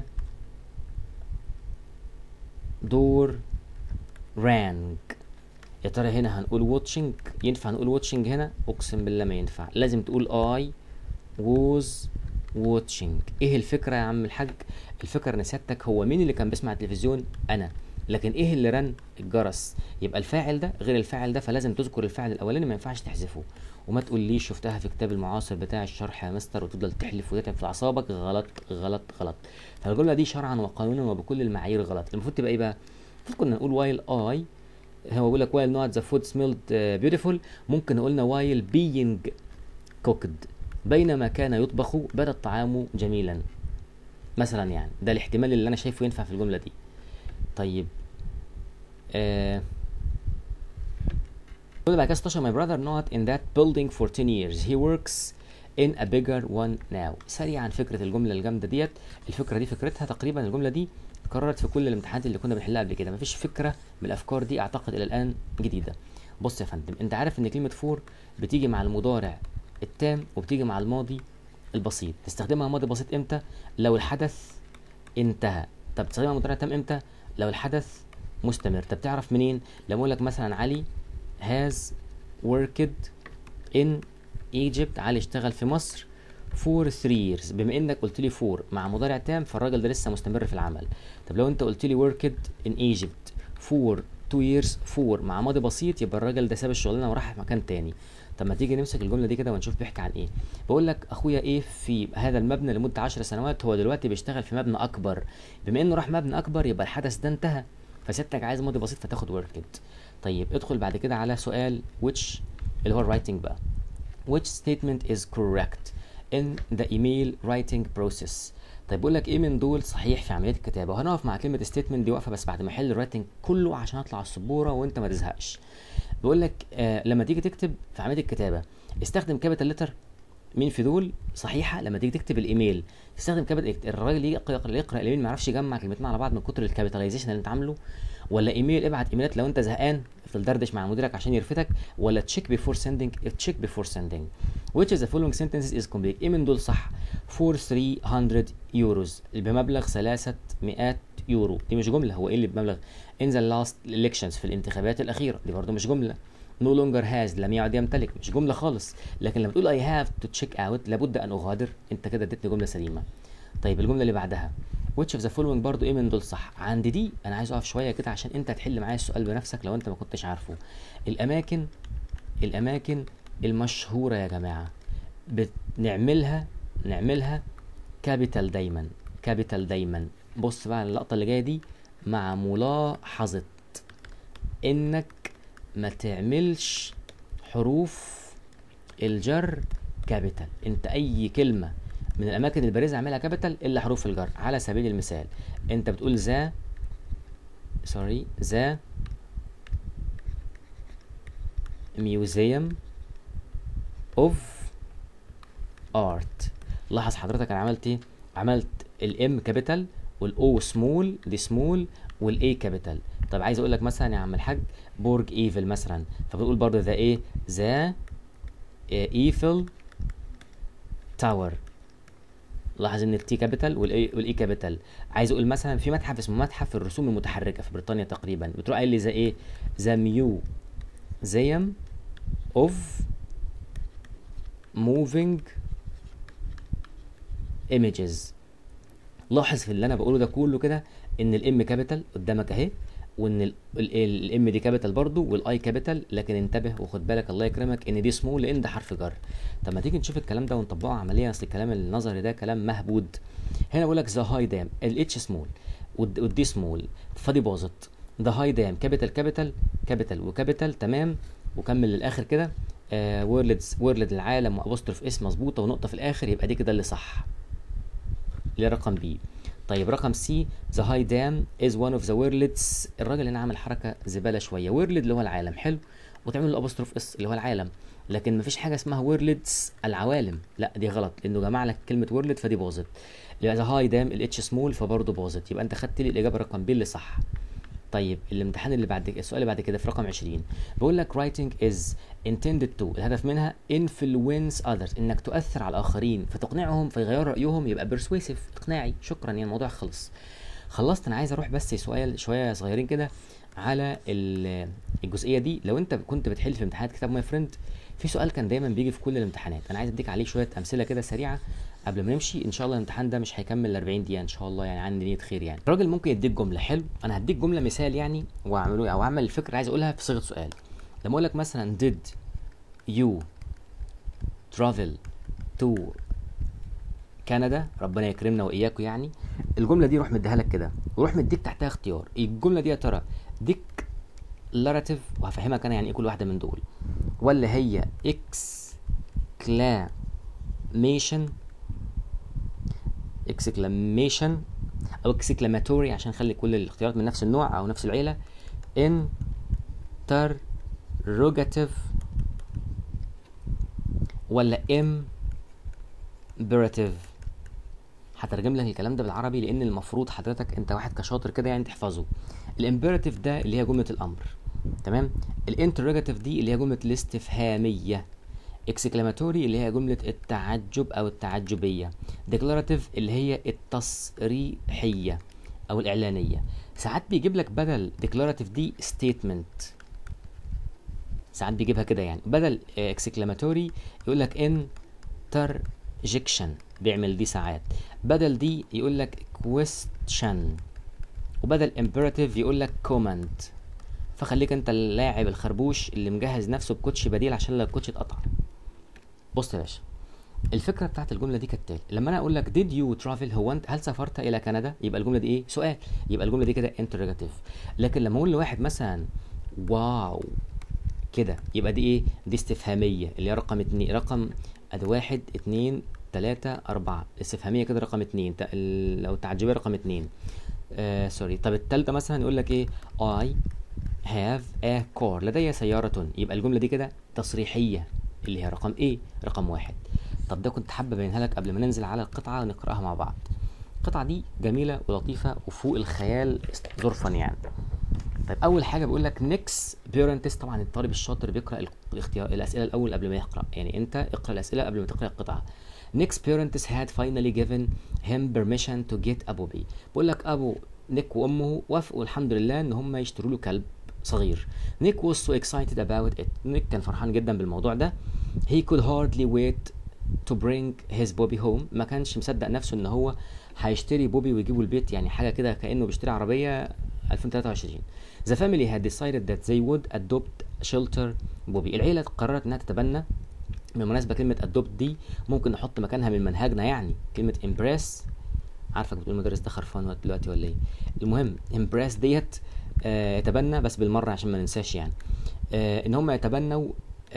door rang، يا ترى هنا هنقول watching؟ ينفع نقول watching هنا؟ اقسم بالله ما ينفع، لازم تقول I was watching. ايه الفكرة يا عم الحاج؟ الفكرة ان سيادتك هو مين اللي كان بيسمع التلفزيون؟ انا. لكن ايه اللي رن؟ الجرس. يبقى الفاعل ده غير الفاعل ده، فلازم تذكر الفاعل الاولاني، ما ينفعش تحذفه. وما تقوليش شفتها في كتاب المعاصر بتاع الشرح يا مستر وتفضل تحلف وتتعب في اعصابك، غلط غلط غلط. فالجمله دي شرعا وقانونا وبكل المعايير غلط. المفروض تبقى ايه بقى؟ المفروض كنا نقول while I، هو بيقول لك while not the food smelled beautiful، ممكن قلنا while being cooked، بينما كان يطبخ بدا الطعام جميلا مثلا. يعني ده الاحتمال اللي انا شايفه ينفع في الجمله دي. طيب آه بعد كده ستاشر my brother not in that building for ten years he works in a bigger one now. سريعا فكره الجمله الجامده ديت، الفكره دي فكرتها تقريبا الجمله دي اتكررت في كل الامتحانات اللي كنا بنحلها قبل كده، مفيش فكره من الافكار دي اعتقد الى الان جديده. بص يا فندم، انت عارف ان كلمه فور بتيجي مع المضارع التام وبتيجي مع الماضي البسيط. تستخدمها ماضي بسيط امتى؟ لو الحدث انتهى. طب تستخدمها مضارع تام امتى؟ لو الحدث مستمر. طب تعرف منين؟ لما اقول لك مثلا علي has worked in Egypt، علي اشتغل في مصر for three years، بما انك قلت لي for مع مضارع تام فالراجل ده لسه مستمر في العمل. طب لو انت قلت لي worked in Egypt for two years for مع ماضي بسيط، يبقى الراجل ده ساب الشغلانه وراح في مكان تاني. طب ما تيجي نمسك الجمله دي كده ونشوف بيحكي عن ايه. بقول لك اخويا ايه في هذا المبنى لمده عشر سنوات، هو دلوقتي بيشتغل في مبنى اكبر. بما انه راح مبنى اكبر يبقى الحدث ده انتهى، فسيادتك عايز ماضي بسيط فتاخد worked. طيب ادخل بعد كده على سؤال which اللي هو الرايتنج بقى. which statement is correct in the email writing process. طيب بقول لك ايه من دول صحيح في عمليه الكتابه، وهنقف مع كلمه statement دي واقفه بس بعد ما احل الرايتنج كله عشان اطلع على السبوره وانت ما تزهقش. بقول لك آه لما تيجي تكتب في عمليه الكتابه استخدم كابيتال لتر. مين في دول صحيحه؟ لما تيجي تكتب الايميل تستخدم كابيتال. الراجل يقرا يقرا الايميل ما يعرفش يجمع كلمتين على بعض من كتر الكابيتاليزيشن اللي انت عامله. ولا ايميل ابعت ايميلات لو انت زهقان افضل دردش مع مديرك عشان يرفتك. ولا تشيك بيفور سندنج تشيك بيفور سندنج. which is the following sentences is complete. ايه من دول صح؟ for ثلاثمائة يوروز بمبلغ ثلاثمائة يورو. دي مش جمله. هو ايه اللي بمبلغ؟ in the last elections في الانتخابات الاخيره. دي برضه مش جمله. no longer has لم يعد يمتلك مش جمله خالص. لكن لما تقول I have to check out لابد ان اغادر، انت كده اديتني جمله سليمه. طيب الجمله اللي بعدها which of the following برضو ايه من دول صح؟ عند دي انا عايز اقف شويه كده عشان انت هتحل معايا السؤال بنفسك لو انت ما كنتش عارفه. الاماكن الاماكن المشهوره يا جماعه بنعملها نعملها كابيتال دايما. كابيتال دايما. بص بقى اللقطه اللي جايه دي مع ملاحظه انك ما تعملش حروف الجر كابيتال. انت اي كلمه من الاماكن البارزه اعملها كابيتال الا حروف الجر. على سبيل المثال انت بتقول ذا سوري ذا ميوزيوم اوف ارت. لاحظ حضرتك انا عملت ايه؟ عملت الام كابيتال والاو سمول دي سمول والاي كابيتال. طب عايز اقول لك مثلا يا عم الحاج برج ايفل مثلا، فبتقول برضه ذا ايه؟ ذا ايفل تاور. لاحظ ان التي كابيتال والاي والاي كابيتال. عايز اقول مثلا في متحف اسمه متحف الرسوم المتحركه في بريطانيا تقريبا، بتروح قايل لي ذا ايه؟ ذا ميوزيوم اوف موفينج ايمجز. لاحظ في اللي انا بقوله ده كله كده ان الام كابيتال قدامك اهي، وان الام دي كابيتال برضو والاي كابيتال، لكن انتبه وخد بالك الله يكرمك ان دي سمول لان ده حرف جر. طب ما تيجي نشوف الكلام ده ونطبقه عمليا، اصل الكلام النظري ده كلام مهبود. هنا بقول لك ذا هاي دام الاتش سمول والدي سمول فدي باظت. ذا هاي دام كابيتال كابيتال كابيتال وكابيتال تمام، وكمل للاخر كده آه وورلدز وورلد العالم وابوستروف اس مظبوطه ونقطه في الاخر، يبقى دي كده اللي صح اللي رقم بي. طيب رقم سي ذا هاي دام از وان اوف ذا وورلدز. الراجل هنا عامل حركه زباله شويه. وورلد اللي هو العالم حلو، وتعمل له ابوستروف اس اللي هو العالم، لكن مفيش حاجه اسمها وورلدز العوالم، لا دي غلط لانه جمع لك كلمه وورلد فدي باظت. يبقى ذا هاي دام الاتش سمول فبرضه باظت، يبقى انت خدت لي الاجابه رقم بي اللي صح. طيب الامتحان اللي بعد السؤال اللي بعد كده في رقم عشرين بيقول لك writing is intended to الهدف منها influence others انك تؤثر على الاخرين فتقنعهم فيغيروا رايهم، يبقى persuasive اقناعي. شكرا يعني الموضوع خلص. خلصت. انا عايز اروح بس سؤال شويه صغيرين كده على الجزئيه دي. لو انت كنت بتحل في امتحانات كتاب ماي فريند في سؤال كان دايما بيجي في كل الامتحانات، انا عايز اديك عليه شويه امثله كده سريعه قبل ما نمشي. ان شاء الله الامتحان ده مش هيكمل أربعين دقيقه ان شاء الله، يعني عندي نيه خير. يعني الراجل ممكن يديك جمله حلو، انا هديك جمله مثال يعني واعمله او اعمل الفكره عايز اقولها في صيغه سؤال. لما اقول لك مثلا did you travel to كندا، ربنا يكرمنا واياكم يعني، الجمله دي روح مديها لك كده وروح مديك تحتها اختيار. الجمله دي يا ترى ديكلاراتيف وهفهمك انا يعني ايه كل واحده من دول، ولا هي exclamation exclamation او exclamatory عشان نخلي كل الاختيارات من نفس النوع او نفس العيله، interrogative ولا imperative. هترجم لك الكلام ده بالعربي لان المفروض حضرتك انت واحد كشاطر كده يعني تحفظه. الامبيراتيف ده اللي هي جمله الامر تمام، الانتروجاتيف دي اللي هي جمله الاستفهاميه، اكسكلاماتوري اللي هي جمله التعجب او التعجبيه، ديكلاراتيف اللي هي التصريحيه او الاعلانيه. ساعات بيجيب لك بدل ديكلاراتيف دي ستيتمنت، ساعات بيجيبها كده يعني بدل اكسكلاماتوري يقول لك انترجكشن بيعمل دي ساعات، بدل دي يقول لك question، وبدل imperative يقول لك command. فخليك انت اللاعب الخربوش اللي مجهز نفسه بكوتش بديل عشان لو الكوتش اتقطع. بص يا باشا الفكره بتاعت الجمله دي كالتالي، لما انا اقول لك did you travel هو انت هل سافرت الى كندا، يبقى الجمله دي ايه؟ سؤال، يبقى الجمله دي كده interrogative. لكن لما اقول لواحد مثلا واو كده. يبقى دي ايه؟ دي استفهاميه اللي هي رقم اتنين، رقم ادي واحد اتنين تلاتة اربعة، استفهاميه كده رقم اتنين، ت- ال- لو تعجبيه رقم اتنين. آه سوري. طب التالتة مثلا يقول لك ايه؟ I have a car، لدي سيارة. يبقى الجملة دي كده تصريحية اللي هي رقم ايه؟ رقم واحد. طب ده كنت حابة ابينها لك قبل ما ننزل على القطعة ونقرأها مع بعض. القطعة دي جميلة ولطيفة وفوق الخيال ظرفا يعني. طيب اول حاجه بيقول لك نيكس بيرنتس، طبعا الطالب الشاطر بيقرا الاختيار الاسئله الاول قبل ما يقرا، يعني انت اقرا الاسئله قبل ما تقرا القطعه. نيكس parents had finally given him permission to get a puppy. بيقول لك ابو نيك وامه وافقوا الحمد لله ان هم يشتروا له كلب صغير. نيك was so excited about it. نيك كان فرحان جدا بالموضوع ده. he could hardly wait to bring his puppy home. ما كانش مصدق نفسه ان هو هيشتري بوبي ويجيبه البيت، يعني حاجه كده كانه بيشتري عربيه ألفين وتلاتة وعشرين. The family had decided that they would adopt shelter بوبي. العيلة قررت انها تتبنى. بالمناسبة كلمة adopt دي ممكن نحط مكانها من منهجنا، يعني كلمة embrace. عارفك بتقول المدرس ده خرفان وقت دلوقتي ولا ايه؟ المهم embrace ديت آه يتبنى، بس بالمرة عشان ما ننساش يعني. آه ان هم يتبنوا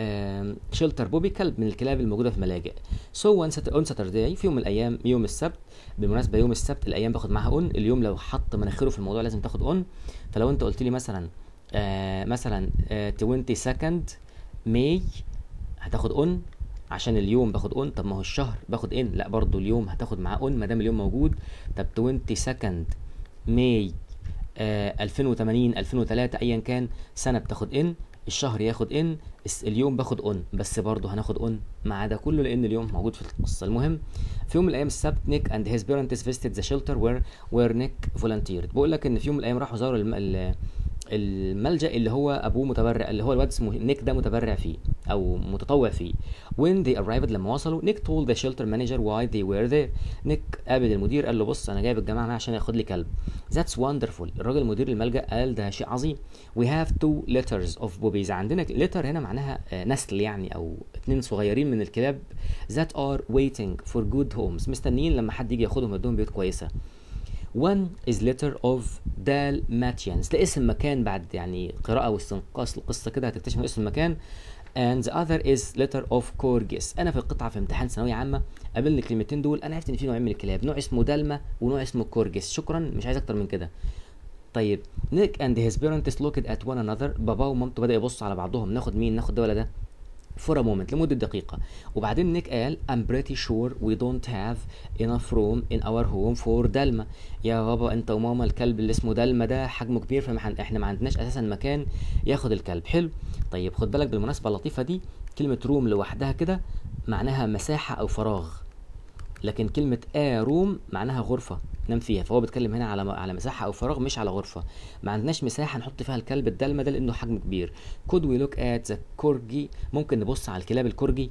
شيلتر بوبي، كلب من الكلاب الموجوده في ملاجئ. سو اون ساترداي، في يوم من الايام، يوم السبت. بالمناسبه يوم السبت الايام باخد معاها اون، اليوم لو حط مناخيره في الموضوع لازم تاخد اون. فلو انت قلت لي مثلا آه مثلا آه عشرين سكند ماي هتاخد اون عشان اليوم باخد اون. طب ما هو الشهر باخد ان، لا برضو اليوم هتاخد معاه اون ما دام اليوم موجود. طب عشرين سكند ماي آه ألفين وتمانين ألفين وتلاتة ايا كان سنه بتاخد ان، الشهر ياخد ان، اليوم باخد اون، بس برضه هناخد اون مع ده كله لان اليوم موجود في القصه. المهم في يوم من الايام السبت نيك اند هيز بيرنتس فيزيتد ذا شيلتر وير وير نيك فولنتيرد. بقول لك ان في يوم من الايام راحوا زاروا الم... ال... الملجأ اللي هو ابوه متبرع، اللي هو الواد اسمه نيك ده متبرع فيه او متطوع فيه. when they arrived لما وصلوا نيك told the shelter manager why they were there. نيك قابل المدير قال له بص انا جايب الجماعه معايا عشان ياخد لي كلب. that's wonderful. الراجل مدير الملجأ قال ده شيء عظيم. we have two litters of puppies. عندنا litter هنا معناها نسل يعني او اتنين صغيرين من الكلاب that are waiting for good homes، مستنيين لما حد يجي ياخدهم يدوهم بيوت كويسه. one is litter of Dalmatians، ده اسم مكان، بعد يعني قراءة واستنقاص القصة كده هتكتشف اسم المكان. and the other is litter of Corgis. انا في القطعة في امتحان ثانوية عامة قابلني الكلمتين دول، انا عرفت ان في نوعين من الكلاب، نوع اسمه دالما ونوع اسمه كورجس. شكرا، مش عايز اكتر من كده. طيب نيك and his parents looked at one another. بابا ومامته بدأ يبصوا على بعضهم، ناخد مين؟ ناخد ده ولا ده؟ for a moment، لمدة دقيقة. وبعدين نيك قال I'm pretty sure we don't have enough room in our home for دلما. يا بابا انت وماما الكلب اللي اسمه دلما ده حجمه كبير، فاحنا ما عندناش اساسا مكان ياخد الكلب. حلو. طيب خد بالك بالمناسبة اللطيفة دي، كلمة روم لوحدها كده معناها مساحة او فراغ، لكن كلمة آ روم معناها غرفة نام فيها، فهو بيتكلم هنا على على مساحة أو فراغ مش على غرفة. ما عندناش مساحة نحط فيها الكلب الدلمة ده لأنه حجمه كبير. could we look at the corgi، ممكن نبص على الكلاب الكورجي.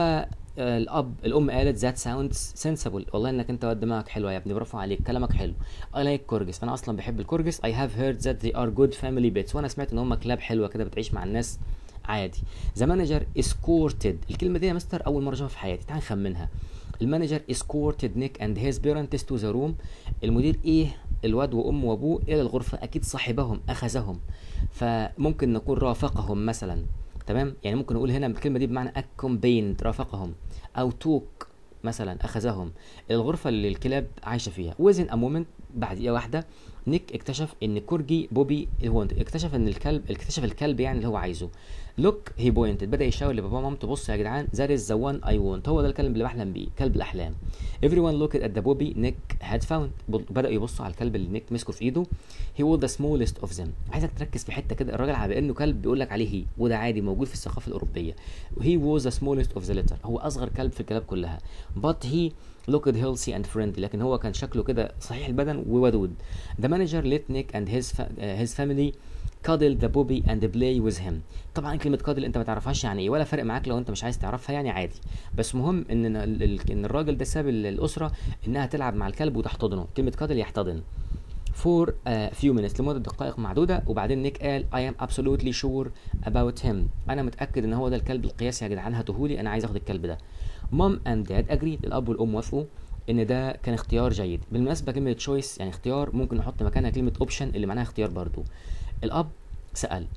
فالأب الأم قالت that sounds sensible، والله إنك أنت دماغك حلوة يا ابني، برافو عليك كلامك حلو. I like corgis، فأنا أصلا بحب الكورجس. I have heard that they are good family pets، وأنا سمعت إن هم كلاب حلوة كده بتعيش مع الناس عادي. the manager escorted، الكلمة دي يا مستر أول مرة أشوفها في حياتي، تعال نخمنها. المانجر escorted Nick and his parents to the room. المدير ايه الواد وامه وابوه الى الغرفه، اكيد صاحبهم اخذهم، فممكن نقول رافقهم مثلا. تمام، يعني ممكن نقول هنا الكلمه دي بمعنى accompanied رافقهم، او توك مثلا اخذهم الى الغرفه اللي الكلاب عايشه فيها. within a moment، بعد دقيقه واحده نيك اكتشف ان كورجي بوبي هو اكتشف ان الكلب اكتشف الكلب يعني اللي هو عايزه. لوك هي بوينتد، بدا يشاور لبابا ومامته بصوا يا جدعان ذات از ذا وان اي وونت، هو ده الكلب اللي بحلم بيه، كلب الاحلام. everyone looked at the puppy Nick had found، بداوا يبصوا على الكلب اللي نيك مسكه في ايده. he was the smallest of them. عايزك تركز في حته كده، الراجل على انه كلب بيقول لك عليه هي، وده عادي موجود في الثقافه الاوروبيه. he was the smallest of the litter، هو اصغر كلب في الكلاب كلها. but he looked healthy and friendly، لكن هو كان شكله كده صحيح البدن وودود. the manager let Nick and his fa- uh, his family cuddle the puppy and play with him. طبعا كلمه cuddle انت ما تعرفهاش يعني ايه، ولا فرق معاك لو انت مش عايز تعرفها يعني عادي، بس مهم ان ان الراجل ده ساب الاسره انها تلعب مع الكلب وتحتضنه. كلمه cuddle يحتضن. for a few minutes، لمده دقائق معدوده. وبعدين نيك قال I am absolutely sure about him، انا متاكد ان هو ده الكلب القياسي يا جدعان، هاتهولي انا عايز اخد الكلب ده. mom and dad agreed، الاب والام وافقوا ان ده كان اختيار جيد. بالمناسبه كلمه choice يعني اختيار ممكن نحط مكانها كلمه option اللي معناها اختيار برضو. الاب سأل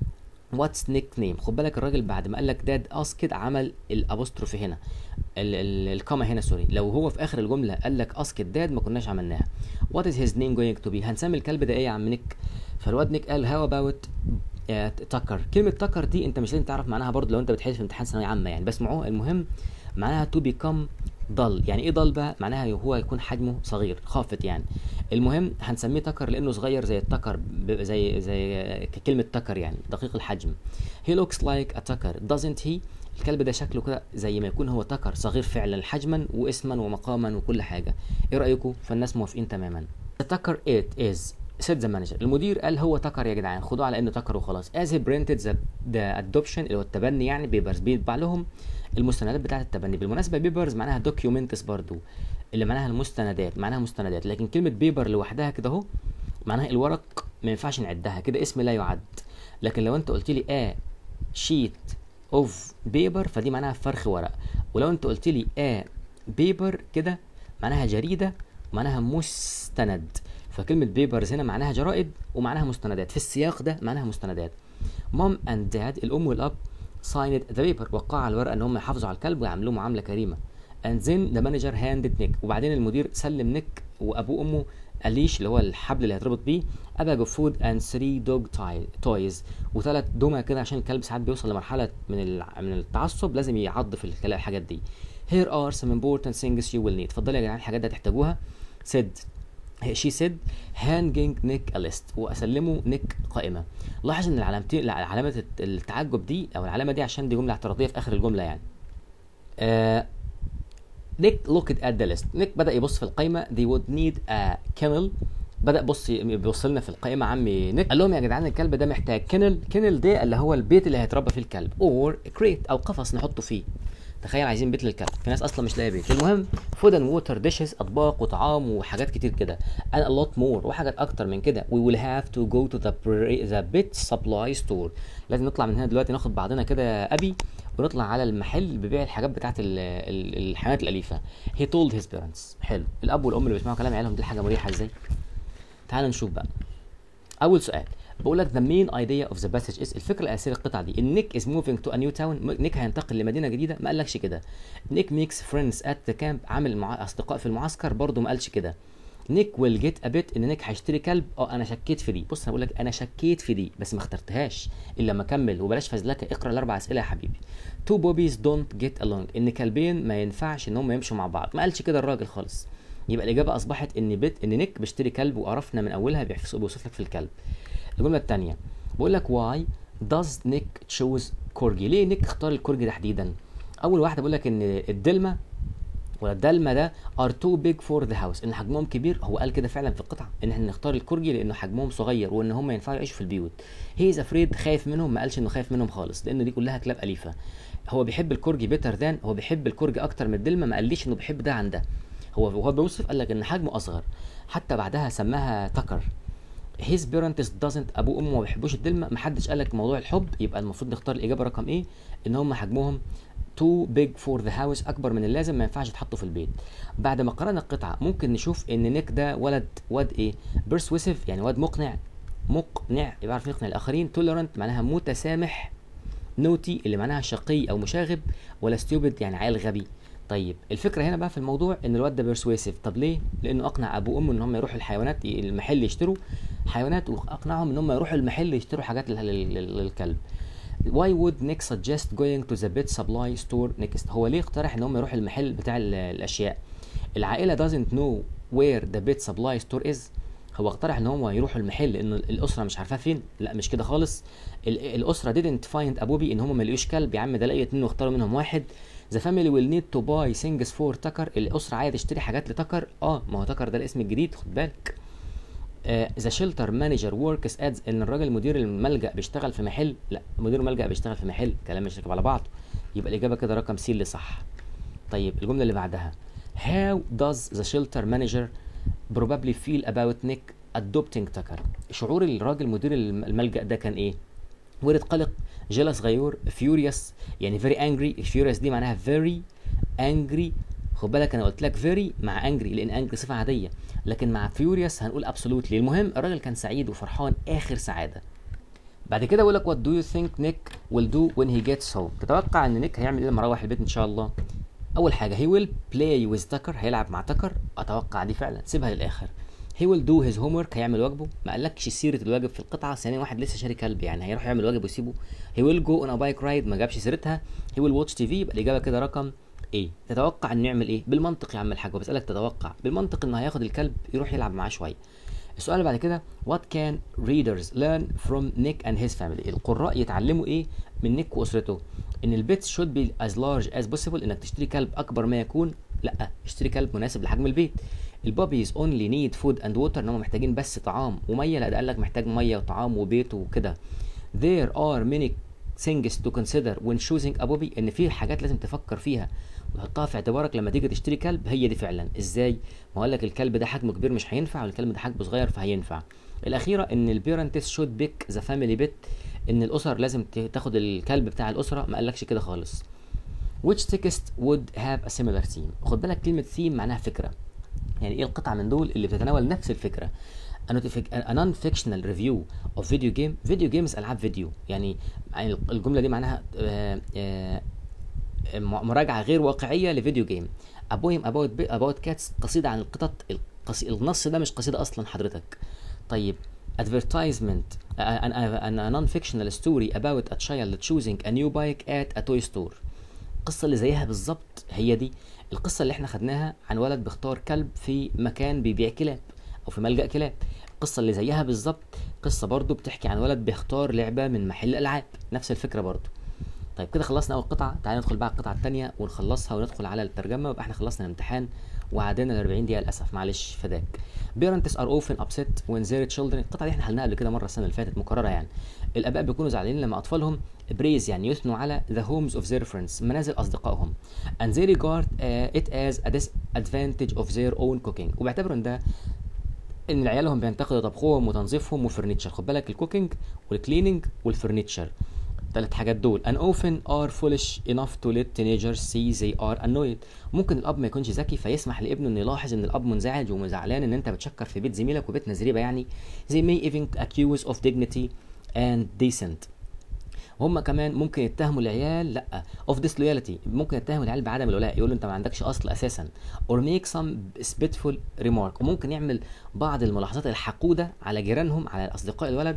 واتس نيك نيم. خد بالك الراجل بعد ما قال لك داد اسكد عمل الابوستروفي هنا، ال- ال- الكاما هنا سوري. لو هو في اخر الجمله قال لك اسكد داد ما كناش عملناها. وات از هيز نيم جوينج تو بي، هنسمي الكلب ده ايه يا عم نيك؟ فالواد نيك قال هاو اباوت تكر. كلمه تكر دي انت مش لازم تعرف معناها برضه لو انت بتحل في امتحان ثانويه عامه يعني، بس معه المهم معناها تو بيكم ضل. يعني ايه ضل بقى؟ معناها هو يكون حجمه صغير خافت يعني. المهم هنسميه تكر لانه صغير زي التكر، ب- زي زي كلمه تكر يعني دقيق الحجم. he looks like a tucker doesn't he. الكلب ده شكله كده زي ما يكون هو تكر، صغير فعلا حجما واسما ومقاما وكل حاجه. ايه رايكم؟ فالناس موافقين تماما. the tucker it is said the manager. المدير قال هو تكر يا جدعان، خدوه على انه تكر وخلاص. as he printed the, the adoption اللي هو التبني يعني بيبرز، بيطبع لهم المستندات بتاعه التبني. بالمناسبه بيبرز معناها دوكيومنتس برضو، اللي معناها المستندات، معناها مستندات. لكن كلمه بيبر لوحدها كده اهو معناها الورق، ما ينفعش نعدها كده، اسم لا يعد. لكن لو انت قلت لي ا شيت اوف بيبر فدي معناها فرخ ورق. ولو انت قلت لي ا بيبر كده معناها جريده ومعناها مستند. فكلمه بيبرز هنا معناها جرائد ومعناها مستندات، في السياق ده معناها مستندات. مام اند داد الام والاب signed the paper وقعوا على الورقه ان هم يحافظوا على الكلب ويعاملوه معامله كريمه. and then the manager handed Nick. وبعدين المدير سلم نيك وابوه وامه اليش اللي هو الحبل اللي هيتربط بيه a bag of food and three dog toys وثلاث دمى كده، عشان الكلب ساعات بيوصل لمرحله من الع- من التعصب لازم يعض في الكلا- الحاجات دي. here are some important things you will need. اتفضلوا يا جدعان الحاجات دي هتحتاجوها. said she said hanging Nick a list. واسلمه نيك قائمه. لاحظ ان العلامتين علامه التعجب دي او العلامه دي عشان دي جمله اعتراضيه في اخر الجمله يعني. آه نيك looked at the list. نيك بدأ يبص في القائمة. they would need a kennel. بدأ بص بيبص لنا في القائمة عمي نيك. قال لهم يا جدعان الكلب ده محتاج كينل. كينل ده اللي هو البيت اللي هيتربى فيه الكلب، or crate أو قفص نحطه فيه. تخيل عايزين بيت للكلب، في ناس أصلا مش لاقي بيت. المهم food and water dishes أطباق وطعام وحاجات كتير كده and a lot more وحاجات أكتر من كده. we will have to go to the, the pet supply store. لازم نطلع من هنا دلوقتي ناخد بعضنا كده يا أبي ونطلع على المحل اللي بيبيع الحاجات بتاعت ال- ال- الحيوانات الأليفة. he told his parents. حلو، الأب والأم اللي بيسمعوا كلام عيالهم دي حاجة مريحة ازاي؟ تعال نشوف بقى. أول سؤال بقول لك the main idea of the passage is. الفكرة الأساسية للقطعة دي إن نيك is moving to a new town. نيك هينتقل لمدينة جديدة، ما قالكش كده. نيك makes friends at the camp. عامل مع أصدقاء في المعسكر، برضه ما قالش كده. نيك ويل جيت ا بيت. ان نيك هيشتري كلب. اه انا شكيت في دي. بص انا بقول لك انا شكيت في دي بس ما اخترتهاش الا لما اكمل. وبلاش فزلكه، اقرا الاربع اسئله يا حبيبي. تو بوبيز دونت جيت along. ان كلبين ما ينفعش ان هم يمشوا مع بعض. ما قالش كده الراجل خالص. يبقى الاجابه اصبحت ان بيت ان نيك بيشتري كلب، وعرفنا من اولها بيحفظ- بيوصف لك في الكلب. الجمله الثانيه بقول لك واي does نيك تشوز كورجي. ليه نيك اختار الكورجي تحديدا؟ اول واحده بقول لك ان الدلمه ولا الدلمه ده are too big for the house. ان حجمهم كبير. هو قال كده فعلا في القطعه ان احنا نختار الكورجي لانه حجمهم صغير وان هم ينفعوا يعيشوا في البيوت. هي از افريد خايف منهم. ما قالش انه خايف منهم خالص لان دي كلها كلاب اليفه. هو بيحب الكورجي بيتر ذان. هو بيحب الكورجي اكتر من الدلمه. ما قاليش انه بيحب ده عن ده. هو وهو بيوصف قال لك ان حجمه اصغر. حتى بعدها سماها تكر. his parents doesn't. ابوه وامه ما بيحبوش الدلمه. ما حدش قال لك موضوع الحب. يبقى المفروض نختار الاجابه رقم ايه، ان هم حجمهم too big for the house اكبر من اللازم، ما ينفعش يتحطوا في البيت. بعد ما قرانا القطعه ممكن نشوف ان نيك ده ولد واد ايه، persuasive يعني واد مقنع. مقنع يبقى عارف يقنع الاخرين. tolerant معناها متسامح. نوتي اللي معناها شقي او مشاغب. ولا stupid يعني عيل غبي. طيب الفكره هنا بقى في الموضوع ان الواد ده بيرسويسيف. طب ليه؟ لانه اقنع ابوه وامه ان هم يروحوا الحيوانات المحل يشتروا حيوانات، واقنعهم ان هم يروحوا المحل يشتروا حاجات لل- لل- للكلب. why would Nick suggest going to the pet supply store next. هو ليه اقترح ان هم يروحوا المحل بتاع ال- الاشياء؟ العائله doesn't know where the pet supply store is. هو اقترح ان هم يروحوا المحل لان الاسره مش عارفاه فين. لا مش كده خالص. ال- الاسره didn't find ابوبي ان هم ما لقوش كلب. يا عم ده لقوا اتنين واختاروا منهم واحد. the family will need to buy things for تكر. الاسره عايزه تشتري حاجات لتكر. اه ما هو تكر ده الاسم الجديد خد بالك. ذا شيلتر مانجر وركس ادز. ان الراجل مدير الملجأ بيشتغل في محل. لا مدير الملجأ بيشتغل في محل. كلام مش راكب على بعض. يبقى الاجابه كده رقم سي اللي صح. طيب الجمله اللي بعدها how does the shelter manager probably feel about Nick adopting تكر. شعور الراجل مدير الملجأ ده كان ايه؟ ورد قلق، jealous غيور، furious يعني very angry. furious دي معناها very angry. خد بالك انا قلت لك very مع angry لان angry صفه عاديه، لكن مع furious هنقول absolutely. المهم الراجل كان سعيد وفرحان اخر سعاده. بعد كده بيقول لك what do you think Nick will do when he gets home. تتوقع ان نيك هيعمل ايه لما يروح البيت ان شاء الله؟ اول حاجه he will play with تاكر، هيلعب مع تاكر. اتوقع دي فعلا، سيبها للاخر. he will do his homework، هيعمل واجبه. ما قالكش سيره الواجب في القطعه. ثانيا واحد لسه شاري كلب، يعني هيروح يعمل واجب ويسيبه؟ he will go on a bike ride، ما جابش سيرتها. he will watch تي في، يبقى الاجابه كده رقم ايه. تتوقع انه يعمل ايه؟ بالمنطق يا عم الحاج، وبسالك تتوقع بالمنطق انه هياخد الكلب يروح يلعب معاه شويه. السؤال اللي بعد كده what can readers learn from Nick and his family. القراء يتعلموا ايه من نيك واسرته؟ ان البيت should be as large as possible، انك تشتري كلب اكبر ما يكون. لا، اشتري كلب مناسب لحجم البيت. البابيز only need food and water، انهم محتاجين بس طعام وميه. لا، ده قال لك محتاج ميه وطعام وبيت وكده. there are many things to consider when choosing a puppy، ان في حاجات لازم تفكر فيها وتحطها في اعتبارك لما تيجي تشتري كلب. هي دي فعلا. ازاي؟ ما قال لك الكلب ده حجمه كبير مش هينفع، والكلب ده حجمه صغير فهينفع. الاخيره ان البيرنتس شود بيك ذا فاميلي بيت، ان الاسر لازم تاخد الكلب بتاع الاسره. ما قالكش كده خالص. which text would have a similar theme. خد بالك كلمه theme معناها فكره. يعني ايه القطعه من دول اللي بتتناول نفس الفكره؟ a non-fictional review of video game. video games العاب فيديو. يعني الجمله دي معناها آآ آآ مراجعه غير واقعيه لفيديو جيم. a poem about about cats، قصيده عن القطط. القصي... النص ده مش قصيده اصلا حضرتك. طيب advertisement a, a, a non-fictional story about a child choosing a new bike at a toy store. القصه اللي زيها بالظبط هي دي القصه اللي احنا خدناها عن ولد بيختار كلب في مكان بيبيع كلاب او في ملجأ كلاب. القصه اللي زيها بالظبط قصه برضو بتحكي عن ولد بيختار لعبه من محل العاب. نفس الفكره برضو. طيب كده خلصنا اول قطعه. تعالى ندخل بقى القطعه الثانيه ونخلصها وندخل على الترجمه، ويبقى احنا خلصنا الامتحان وعدينا ال أربعين دقيقه للاسف. معلش فداك. Parents are often upset when their children. القطعه دي احنا حلناها قبل كده مره السنه اللي فاتت، مكرره يعني. الاباء بيكونوا زعلانين لما اطفالهم praise، يعني يثنوا على the homes of their friends، منازل اصدقائهم. and they regard uh, it as a disadvantage of their own cooking، وبيعتبروا ان ده ان عيالهم بينتقدوا طبخهم وتنظيفهم وفرنيتشر. خد بالك الكوكينج والكليننج والفرنيتشر، ثلاث حاجات دول. and often are foolish enough to let teenagers see they are annoyed. ممكن الاب ما يكونش ذكي فيسمح لابنه انه يلاحظ ان الاب منزعج ومزعلان ان انت بتشكر في بيت زميلك وبيت نزريبه يعني. they may even accuse of dignity and decent. هم كمان ممكن يتهموا العيال لا of disloyalty، ممكن يتهموا العيال بعدم الولاء، يقولوا انت ما عندكش اصل اساسا. or make some spiteful remark، وممكن يعمل بعض الملاحظات الحقوده على جيرانهم، على اصدقاء الولد.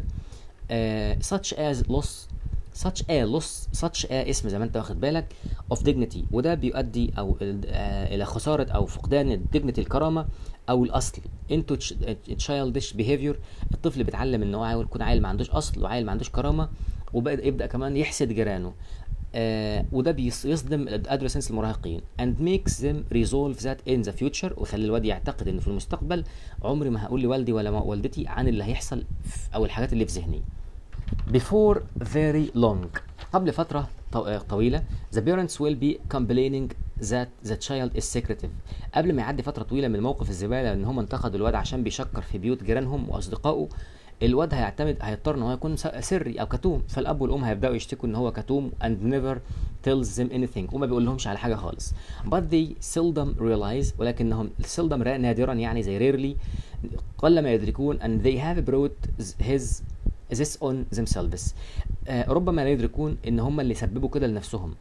uh, such as loss such a loss such a اسم زي ما انت واخد بالك of dignity، وده بيؤدي او آه الى خساره او فقدان dignity الكرامه او الاصل. into childish behavior، الطفل بيتعلم ان هو يكون عيل ما عندوش اصل وعيل ما عندوش كرامه، وبدا يبدا كمان يحسد جيرانه. آه وده بيصدم الادوليسنس المراهقين. and makes them resolve that in the future، ويخلي الواد يعتقد انه في المستقبل عمري ما هقول لوالدي ولا والدتي عن اللي هيحصل او الحاجات اللي في ذهني. before very long، قبل فترة طويلة. the parents will be complaining that the child is secretive، قبل ما يعدي فترة طويلة من موقف الزبالة ان هم انتقدوا الواد عشان بيشكر في بيوت جيرانهم واصدقائه. الواد هيعتمد هيضطر ان هو يكون سري او كتوم، فالاب والام هيبداوا يشتكوا ان هو كتوم and never tells them anything، وما بيقول لهمش على حاجة خالص. but they seldom realize، ولكنهم seldom نادرا يعني زي rarely، قل ما يدركون and they have brought his this on themselves، آه ربما لا يدركون ان هم اللي سببوا كده لنفسهم.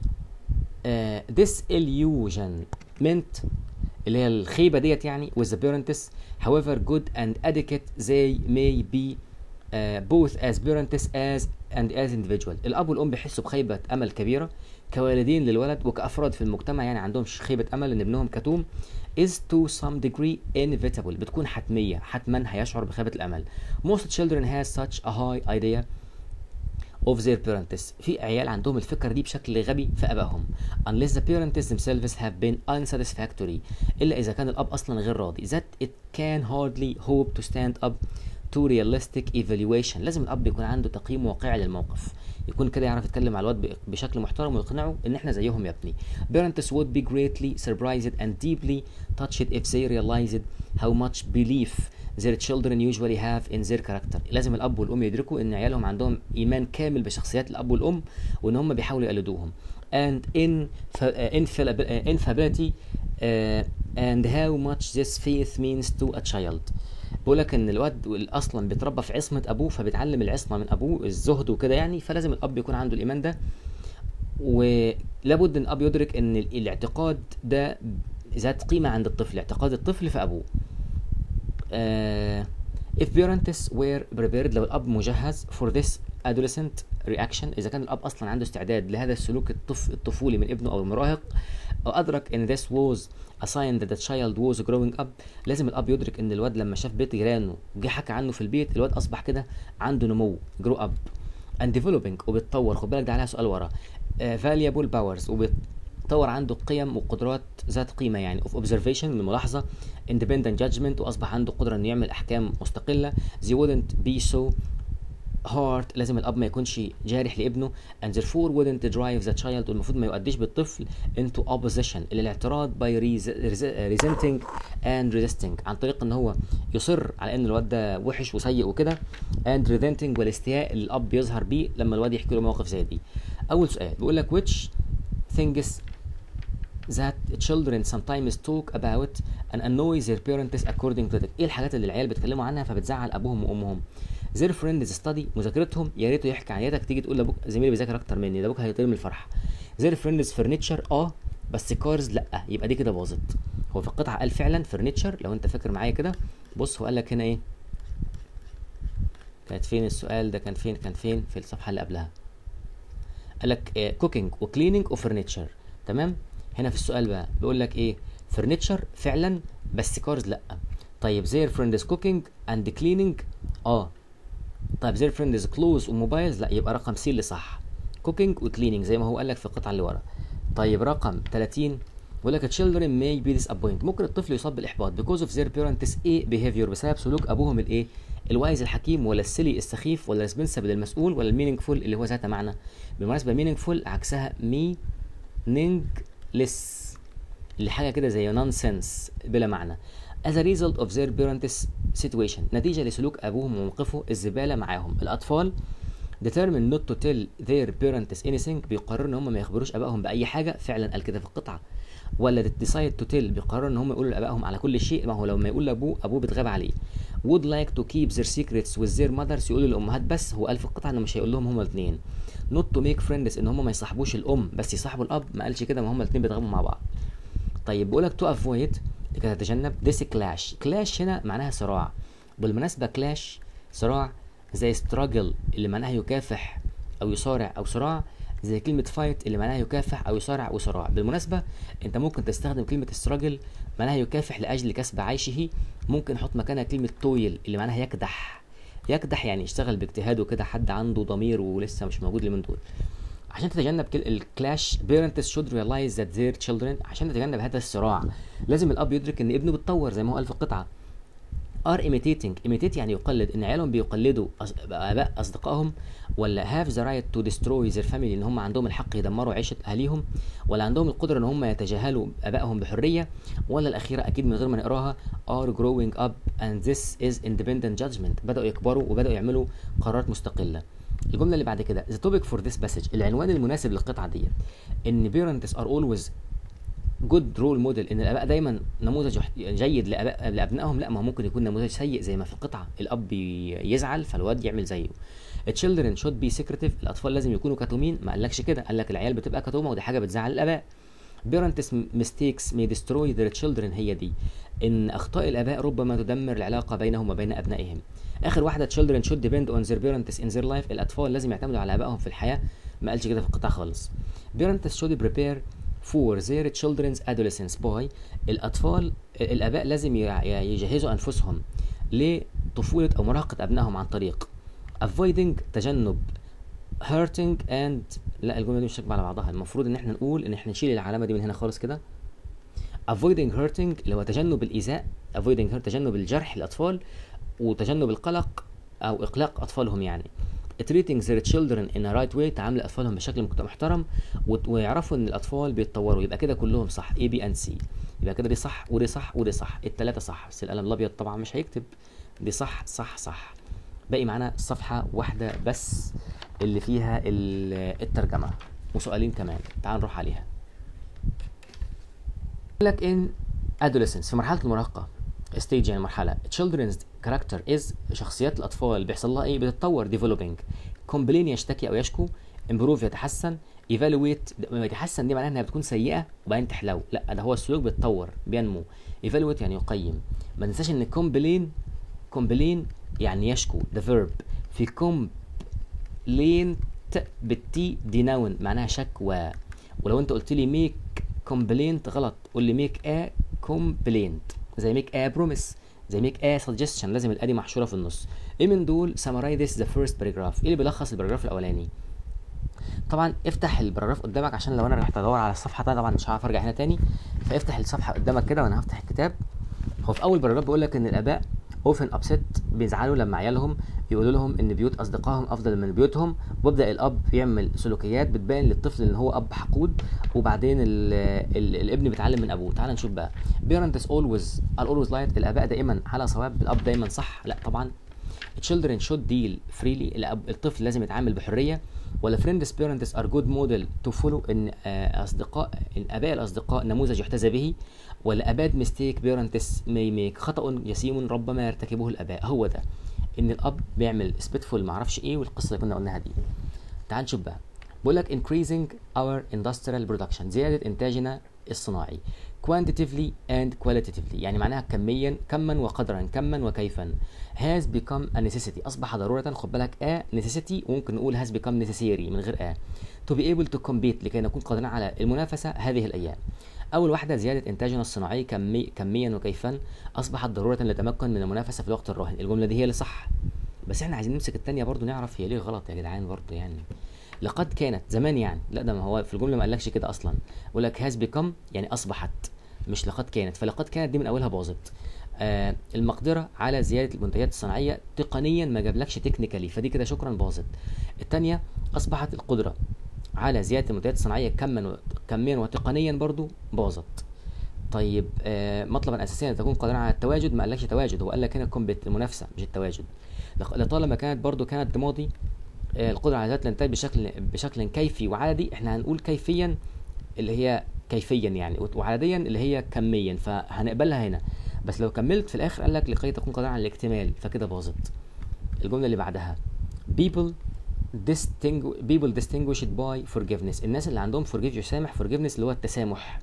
آه disillusionment اللي هي الخيبة ديت يعني with the parents however good and adequate they may be uh, both as parents as and as individual. الاب والام بيحسوا بخيبة امل كبيرة كوالدين للولد وكأفراد في المجتمع، يعني عندهم خيبة امل ان ابنهم كتوم is to some degree inevitable، بتكون حتمية، حتما هيشعر بخيبة الامل. most children has such a high idea of their parents، في عيال عندهم الفكرة دي بشكل غبي في ابائهم. unless the parents themselves have been unsatisfactory، الا اذا كان الاب اصلا غير راضي. that it can hardly hope to stand up to realistic evaluation، لازم الاب يكون عنده تقييم واقعي للموقف، يكون كده يعرف يتكلم مع الواد بشكل محترم ويقنعه ان احنا زيهم يا ابني. parents would be greatly surprised and deeply touched if they realized how much belief their children usually have in their character. لازم الاب والام يدركوا ان عيالهم عندهم ايمان كامل بشخصيات الاب والام وان هم بيحاولوا يقلدوهم. and in infallibility uh, and how much this faith means to a child. بيقول لك ان الواد اصلا بيتربى في عصمه ابوه، فبيتعلم العصمه من ابوه، الزهد وكده يعني، فلازم الاب يكون عنده الايمان ده. ولابد ان الاب يدرك ان الاعتقاد ده ذات قيمه عند الطفل، اعتقاد الطفل في ابوه. آه if parents were prepared، لو الاب مجهز for this adolescent reaction، اذا كان الاب اصلا عنده استعداد لهذا السلوك الطف الطفولي من ابنه او المراهق، او ادرك ان this was a sign that the child was growing up، لازم الاب يدرك ان الواد لما شاف بيت جيرانه جه حكى عنه في البيت، الواد اصبح كده عنده نمو grow up and developing، وبيتطور. خد بالك ده عليها سؤال ورا. uh, valuable powers، وبيتطور عنده قيم وقدرات ذات قيمه يعني of observation من الملاحظه، independent judgment، واصبح عنده قدره انه يعمل احكام مستقله. they wouldn't be so hard، لازم الاب ما يكونش جارح لابنه. and therefore wouldn't drive the child، والمفروض ما يؤديش بالطفل into opposition، الى الاعتراض by resenting and resisting، عن طريق ان هو يصر على ان الواد ده وحش وسيء وكده. and resenting، والاستياء اللي الاب يظهر بيه لما الواد يحكي له مواقف زي دي. اول سؤال بيقول لك which things that children sometimes talk about and annoy their parents according to that، ايه الحاجات اللي العيال بيتكلموا عنها فبتزعل ابوهم وامهم؟ their friends study، مذاكرتهم يا ريته يحكي عن يدك تيجي تقول لابوك زميلي بيذاكر اكتر مني، ده ابوك هيطير من الفرحه. their friends furniture، اه بس كارز لا، يبقى دي كده باظت. هو في القطعه قال فعلا furniture، لو انت فاكر معايا كده بص هو قال لك هنا ايه، كانت فين السؤال ده، كان فين كان فين في الصفحه اللي قبلها، قال لك كوكينج وكليننج وفرنتشر، تمام. هنا في السؤال بقى بيقول لك ايه، فرنتشر فعلا بس كارز لا. طيب their friends cooking and cleaning، اه طيب their friends clothes وموبايلز لا، يبقى رقم سي اللي صح، cooking وكليننج زي ما هو قال لك في القطعه اللي ورا. طيب رقم ثلاثين بيقول لك children may be disappointed، ممكن الطفل يصاب بالاحباط because of their parents a behavior، بسبب سلوك ابوهم الايه، الوايز الحكيم، ولا السلي السخيف، ولا الريسبونسبل المسؤول، ولا المينينجفول اللي هو ذات معنى. بالمناسبه مينينجفول عكسها meaningless، اللي حاجه كده زي نونسنس بلا معنى. as a result of their parents situation، نتيجه لسلوك ابوهم وموقفه الزباله معاهم. الاطفال determine not to tell their parents anything، بيقرروا ان هم ما يخبروش ابائهم باي حاجه، فعلا قال كده في القطعه. ولا decide to tell، بيقرروا ان هم يقولوا لابائهم على كل شيء، ما هو لو ما يقول لابوه ابوه بيتغاب عليه. would like to keep their secrets with their mothers، يقولوا للامهات بس، هو قال في القطعه انه مش هيقول لهم هما الاثنين. not to make friends، ان هم ما يصاحبوش الام بس يصاحبوا الاب، ما قالش كده، ما هما الاثنين بيتغابوا مع بعض. طيب بيقول لك to avoid، كده تتجنب this clash، clash هنا معناها صراع. بالمناسبه clash صراع زي struggle اللي معناها يكافح او يصارع او صراع، زي كلمة فايت اللي معناها يكافح أو يصارع أو صراع. بالمناسبة أنت ممكن تستخدم كلمة ستراجل معناها يكافح لأجل كسب عيشه، ممكن نحط مكانها كلمة تويل اللي معناها يكدح، يكدح يعني يشتغل باجتهاد وكده، حد عنده ضمير ولسه مش موجود لمن دول. عشان تتجنب الكلاش parents should realize that their children، عشان تتجنب هذا الصراع لازم الأب يدرك إن ابنه بيتطور زي ما هو قال في القطعة. are imitating، imitate يعني يقلد، ان عيالهم بيقلدوا اباء اصدقائهم، ولا have the right to destroy their family، ان هم عندهم الحق يدمروا عيشه اهاليهم، ولا عندهم القدره ان هم يتجاهلوا ابائهم بحريه، ولا الاخيره اكيد من غير ما نقراها are growing up and this is independent judgment، بداوا يكبروا وبداوا يعملوا قرارات مستقله. الجمله اللي بعد كده the topic for this passage، العنوان المناسب للقطعه دي ان parents are always جود رول موديل، ان الاباء دايما نموذج جيد لاباء لابنائهم، لا ما هو ممكن يكون نموذج سيء زي ما في القطعه، الاب يزعل فالواد يعمل زيه. children should be secretive، الاطفال لازم يكونوا كتومين، ما قالكش كده، قال لك العيال بتبقى كتومه ودي حاجه بتزعل الاباء. parents mistakes may destroy their children، هي دي ان اخطاء الاباء ربما تدمر العلاقه بينهم وبين ابنائهم. اخر واحده children should depend on their parents in their life، الاطفال لازم يعتمدوا على ابائهم في الحياه، ما قالش كده في القطعه خالص. parents should prepare for their children's adolescence by، الأطفال الآباء لازم يجهزوا أنفسهم لطفولة أو مراهقة أبنائهم عن طريق avoiding تجنب hurting and، لا الجملة دي مش راكبة على بعضها، المفروض إن إحنا نقول إن إحنا نشيل العلامة دي من هنا خالص كده. avoiding hurting اللي هو تجنب الإيذاء، avoiding hurt تجنب الجرح الأطفال، وتجنب القلق أو إقلاق أطفالهم يعني. treating their children in a right way، تعامل اطفالهم بشكل محترم، ويعرفوا ان الاطفال بيتطوروا، يبقى كده كلهم صح A B and C، يبقى كده دي صح ودي صح ودي صح، الثلاثه صح، بس القلم الابيض طبعا مش هيكتب، دي صح صح صح. باقي معانا صفحه واحده بس اللي فيها الترجمه وسؤالين كمان، تعال نروح عليها. يقول لك in adolescence، في مرحله المراهقه stage يعني مرحله children's كاركتر از شخصيات الاطفال بيحصل لها ايه؟ بتتطور developing. complain يشتكي او يشكو. improve يتحسن. evaluate يتحسن دي معناها انها بتكون سيئه وبعدين تحلو، لا ده هو السلوك بيتطور بينمو. evaluate يعني يقيم. ما ننساش ان complain complain يعني يشكو ده verb. في complaint بالتي دي نون معناها شكوى. ولو انت قلت لي ميك كومبلينت غلط، قول لي ميك ا كومبلينت، زي ميك ا بروميس، زي ميك ا سجستشن، لازم الادي محشوره في النص. ايه من دول سمرايز ذا فيرست باراجراف؟ ايه اللي بيلخص الباراجراف الاولاني؟ طبعا افتح الباراجراف قدامك عشان لو انا رحت ادور على الصفحه طبعا مش هعرف ارجع هنا تاني، فافتح الصفحه قدامك كده وانا هفتح الكتاب. هو في اول باراجراف بيقول لك ان الاباء اوفن ابسيت بيزعلوا لما عيالهم يقولوا لهم ان بيوت اصدقائهم افضل من بيوتهم، وبيبدا الاب يعمل سلوكيات بتبين للطفل ان هو اب حقود، وبعدين ال ال الابن بيتعلم من ابوه. تعال نشوف بقى. parents always are always right، الاباء دائما على صواب، الاب دايما صح، لا طبعا. children should deal freely، الأب الطفل لازم يتعامل بحريه. ولا friends parents are good model to follow، ان اصدقاء ان اباء الاصدقاء نموذج يحتذى به. ولا اباد ميستيك بيرنتس مي ميك، خطأ جسيم ربما يرتكبه الاباء. هو ده ان الاب بيعمل سبيتفول معرفش ايه، والقصه اللي كنا قلناها دي. تعال نشوف بقى. بقول لك increasing our industrial production، زياده انتاجنا الصناعي. quantitatively and qualitatively يعني معناها كميا، كما وقدرا، كما وكيفا. has become a necessity، اصبح ضروره. خد بالك a necessity، وممكن نقول has become necessary من غير a. to be able to compete، لكي نكون قادرين على المنافسه هذه الايام. اول واحده زياده انتاجنا الصناعي كمي كميا وكيفا، اصبحت ضروره لنتمكن من المنافسه في الوقت الراهن. الجمله دي هي اللي صح، بس احنا عايزين نمسك الثانيه برضو نعرف هي ليه غلط يا جدعان برضو. يعني لقد كانت زمان يعني، لا ده ما هو في الجمله ما قالكش كده اصلا، بيقول لك هاز بيكم يعني اصبحت، مش لقد كانت. فلقد كانت دي من اولها باظت. آه المقدره على زياده المنتجات الصناعيه تقنيا، ما جابلكش تكنيكالي، فدي كده شكرا باظت. الثانيه اصبحت القدره على زياده المنتجات الصناعيه كما كميا وتقنيا برضو باظت. طيب آه مطلبا اساسيا ان تكون قادرا على التواجد، ما قالكش تواجد، هو قال لك هنا كومبيت المنافسه مش التواجد. لطالما كانت برضو كانت ماضي. آه القدره على ذات الانتاج بشكل بشكل كيفي وعددي، احنا هنقول كيفيا اللي هي كيفيا يعني، وعدديا اللي هي كميا، فهنقبلها هنا. بس لو كملت في الاخر قال لك لكي تكون قادرا على الاكتمال، فكده باظت. الجمله اللي بعدها people distinguish people distinguished by forgiveness، الناس اللي عندهم forgive يسامح، forgiveness اللي هو التسامح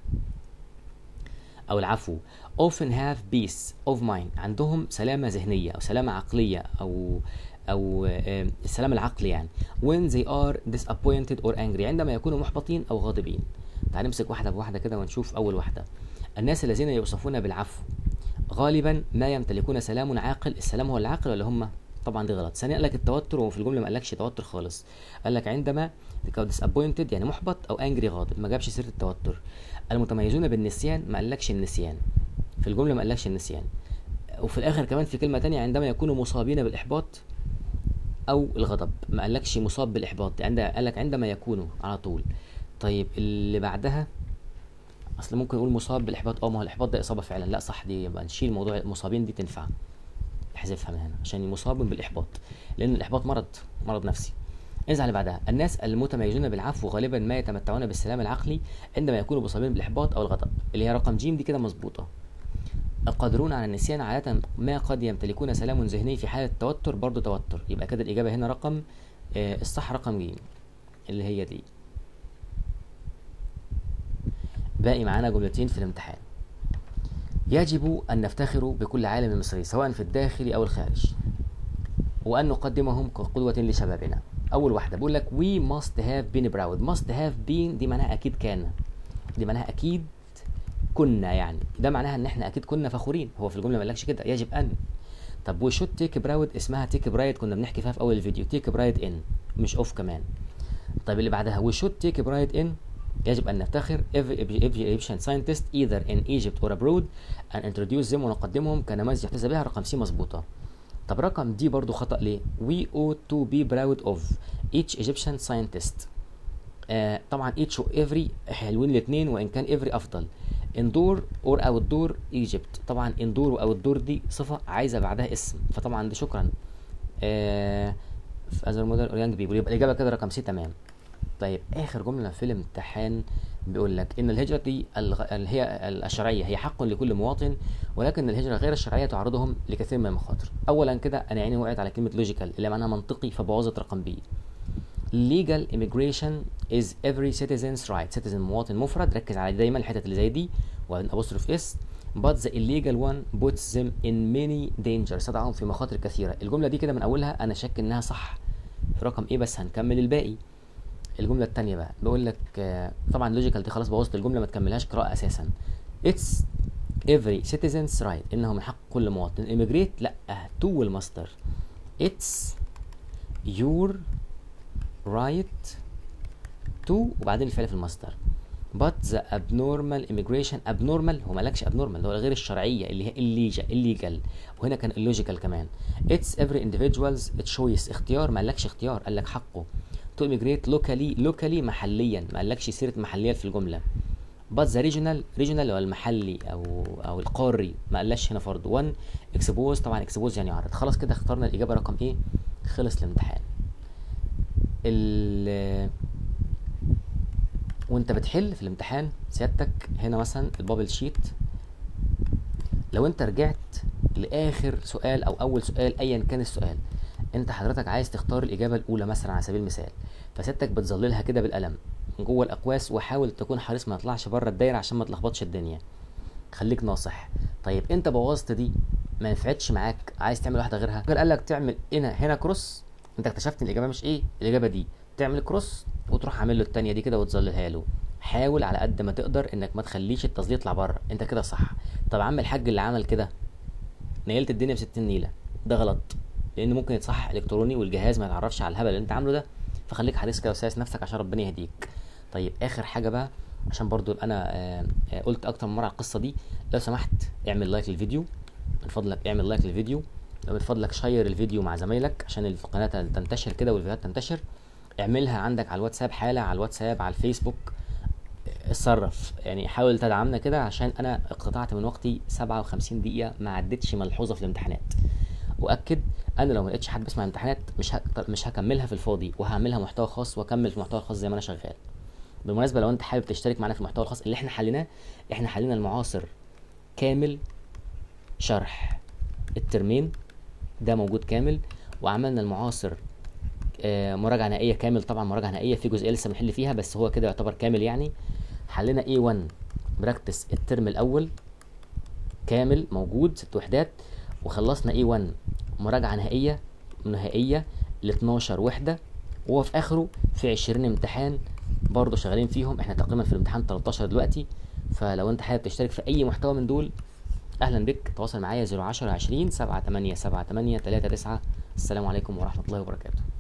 او العفو. often have peace of mind، عندهم سلامه ذهنيه او سلامه عقليه او او السلام العقلي يعني. when they are disappointed or angry، عندما يكونوا محبطين او غاضبين. تعال نمسك واحده بواحده كده ونشوف. اول واحده، الناس الذين يوصفون بالعفو غالبا ما يمتلكون سلام عاقل. السلام هو العقل ولا هم؟ طبعا دي غلط. ثانيا قال لك التوتر، وفي الجمله ما قالكش توتر خالص، قال لك عندما disappointed يعني محبط، او angry غاضب، ما جابش سيره التوتر. المتميزون بالنسيان، ما قالكش النسيان، في الجمله ما قالكش النسيان. وفي الاخر كمان في كلمه تانية، عندما يكونوا مصابين بالاحباط او الغضب، ما قالكش مصاب بالاحباط، عند قال لك عندما يكونوا على طول. طيب اللي بعدها، اصل ممكن نقول مصاب بالاحباط، اه ما هو الاحباط ده اصابه فعلا، لا صح، دي يبقى نشيل موضوع مصابين دي، تنفع احذفها من هنا عشان مصاب بالاحباط، لان الاحباط مرض مرض نفسي. انزل اللي بعدها، الناس المتميزون بالعفو غالبا ما يتمتعون بالسلام العقلي عندما يكونوا مصابين بالاحباط او الغضب، اللي هي رقم ج دي كده مظبوطه. القادرون على النسيان عادة ما قد يمتلكون سلام ذهني في حالة التوتر، برضو توتر، يبقى كده الإجابة هنا رقم آه الصح رقم ج اللي هي دي. باقي معانا جملتين في الامتحان. يجب أن نفتخر بكل عالم مصري سواء في الداخل أو الخارج، وأن نقدمهم كقدوة لشبابنا. أول واحدة بقول لك we must have been proud. must have been دي معناها أكيد كان، دي معناها أكيد كنا يعني، ده معناها ان احنا اكيد كنا فخورين. هو في الجمله ما قالكش كده، يجب ان. طب و should take pride، اسمها take pride كنا بنحكي فيها في اول الفيديو، take pride in مش اوف كمان. طيب اللي بعدها we should take pride in، يجب ان نفتخر every Egyptian scientist either in Egypt or abroad and introduce them، ونقدمهم كنماذج يحتذى بها. رقم سي مظبوطه. طب رقم دي برضو خطأ ليه؟ we ought to be proud of each Egyptian scientist. آه طبعا each و every حلوين الاثنين، وان كان every افضل. indoor or outdoor Egypt، طبعا indoor و outdoor دي صفة عايزة بعدها اسم، فطبعا دي شكرا. آه في other modern or young people، يبقى الإجابة كده رقم سي تمام. طيب اخر جمله في الامتحان بيقول لك ان الهجره دي الغ... ال- هي الشرعيه هي حق لكل مواطن، ولكن الهجره غير الشرعيه تعرضهم لكثير من المخاطر. اولا كده انا عيني وقعت على كلمه لوجيكال اللي معناها منطقي فبوظت رقم بي. legal immigration is every citizen's right. citizen مواطن مفرد، ركز على دايما الحتت اللي زي دي وبعدين apostrophe اس. but the illegal one puts them in many dangers. تضعهم في مخاطر كثيره. الجمله دي كده من اولها انا شاك انها صح في رقم ايه، بس هنكمل الباقي. الجمله الثانيه بقى بيقول لك آه، طبعا لوجيكال دي خلاص بوظت الجمله، ما تكملهاش قراءه اساسا. it's every citizen's right انه من حق كل مواطن. immigrate لا، to والمصدر. it's your right to وبعدين الفعل في المصدر. but the abnormal immigration abnormal هو مالكش abnormal هو غير الشرعيه اللي هي illegal illegal وهنا كان illogical كمان. it's every individual's choice اختيار، مالكش اختيار، قال لك حقه. to immigrate locally locally محليا، ما قالكش سيره محليه في الجمله. but the regional regional هو المحلي او او القاري، ما قالش هنا فرض. one expose طبعا expose يعني عرض. خلاص كده اخترنا الاجابه رقم ايه، خلص الامتحان. ال وانت بتحل في الامتحان سيادتك هنا مثلا البابل شيت، لو انت رجعت لاخر سؤال او اول سؤال ايا كان السؤال، انت حضرتك عايز تختار الاجابه الاولى مثلا على سبيل المثال، فسيادتك بتظللها كده بالقلم من جوه الاقواس، وحاول تكون حريص ما يطلعش بره الدايره عشان ما تلخبطش الدنيا، خليك ناصح. طيب انت بوظت دي ما نفعتش معاك، عايز تعمل واحده غيرها، قال لك تعمل هنا هنا كروس، انت اكتشفت ان الاجابه مش ايه، الاجابه دي، تعمل كروس وتروح عامل له الثانيه دي كده وتظللها له. حاول على قد ما تقدر انك ما تخليش التظليل يطلع بره، انت كده صح. طب عم الحاج اللي عمل كده نيلت الدنيا ب ستين نيله، ده غلط، لان ممكن يتصحح الكتروني والجهاز ما يتعرفش على الهبل اللي انت عامله ده، فخليك حريص كده وسايس نفسك عشان ربنا يهديك. طيب اخر حاجه بقى عشان برضو انا آه آه قلت اكتر من مره على القصه دي، لو سمحت اعمل لايك للفيديو من فضلك، اعمل لايك للفيديو، لو من فضلك شير الفيديو مع زمايلك عشان القناه تنتشر كده والفيديوهات تنتشر. اعملها عندك على الواتساب حالا، على الواتساب، على الفيسبوك، اتصرف يعني، حاول تدعمنا كده عشان انا اقتطعت من وقتي سبعة وخمسين دقيقه ما عدتش ملحوظه في الامتحانات. واكد انا لو ما لقيتش حد بيسمع الامتحانات مش ه... مش هكملها في الفاضي، وهعملها محتوى خاص واكمل في المحتوى الخاص زي ما انا شغال. بالمناسبه لو انت حابب تشترك معانا في المحتوى الخاص اللي احنا حليناه، احنا حلينا المعاصر كامل شرح الترمين ده موجود كامل، وعملنا المعاصر آه مراجعه نهائيه كامل، طبعا مراجعه نهائيه في جزئيه لسه بنحل فيها بس هو كده يعتبر كامل يعني. حلينا إيه واحد براكتس الترم الاول كامل موجود ست وحدات، وخلصنا إيه واحد مراجعه نهائيه نهائيه ل اتناشر وحده، وهو في اخره في عشرين امتحان برضه شغالين فيهم، احنا تقريبا في الامتحان تلتاشر دلوقتي. فلو انت حابب تشترك في اي محتوى من دول اهلا بك، تواصل معايا صفر عشرة عشرين سبعة تمانية سبعة تمانية تلاتة تسعة. السلام عليكم ورحمه الله وبركاته.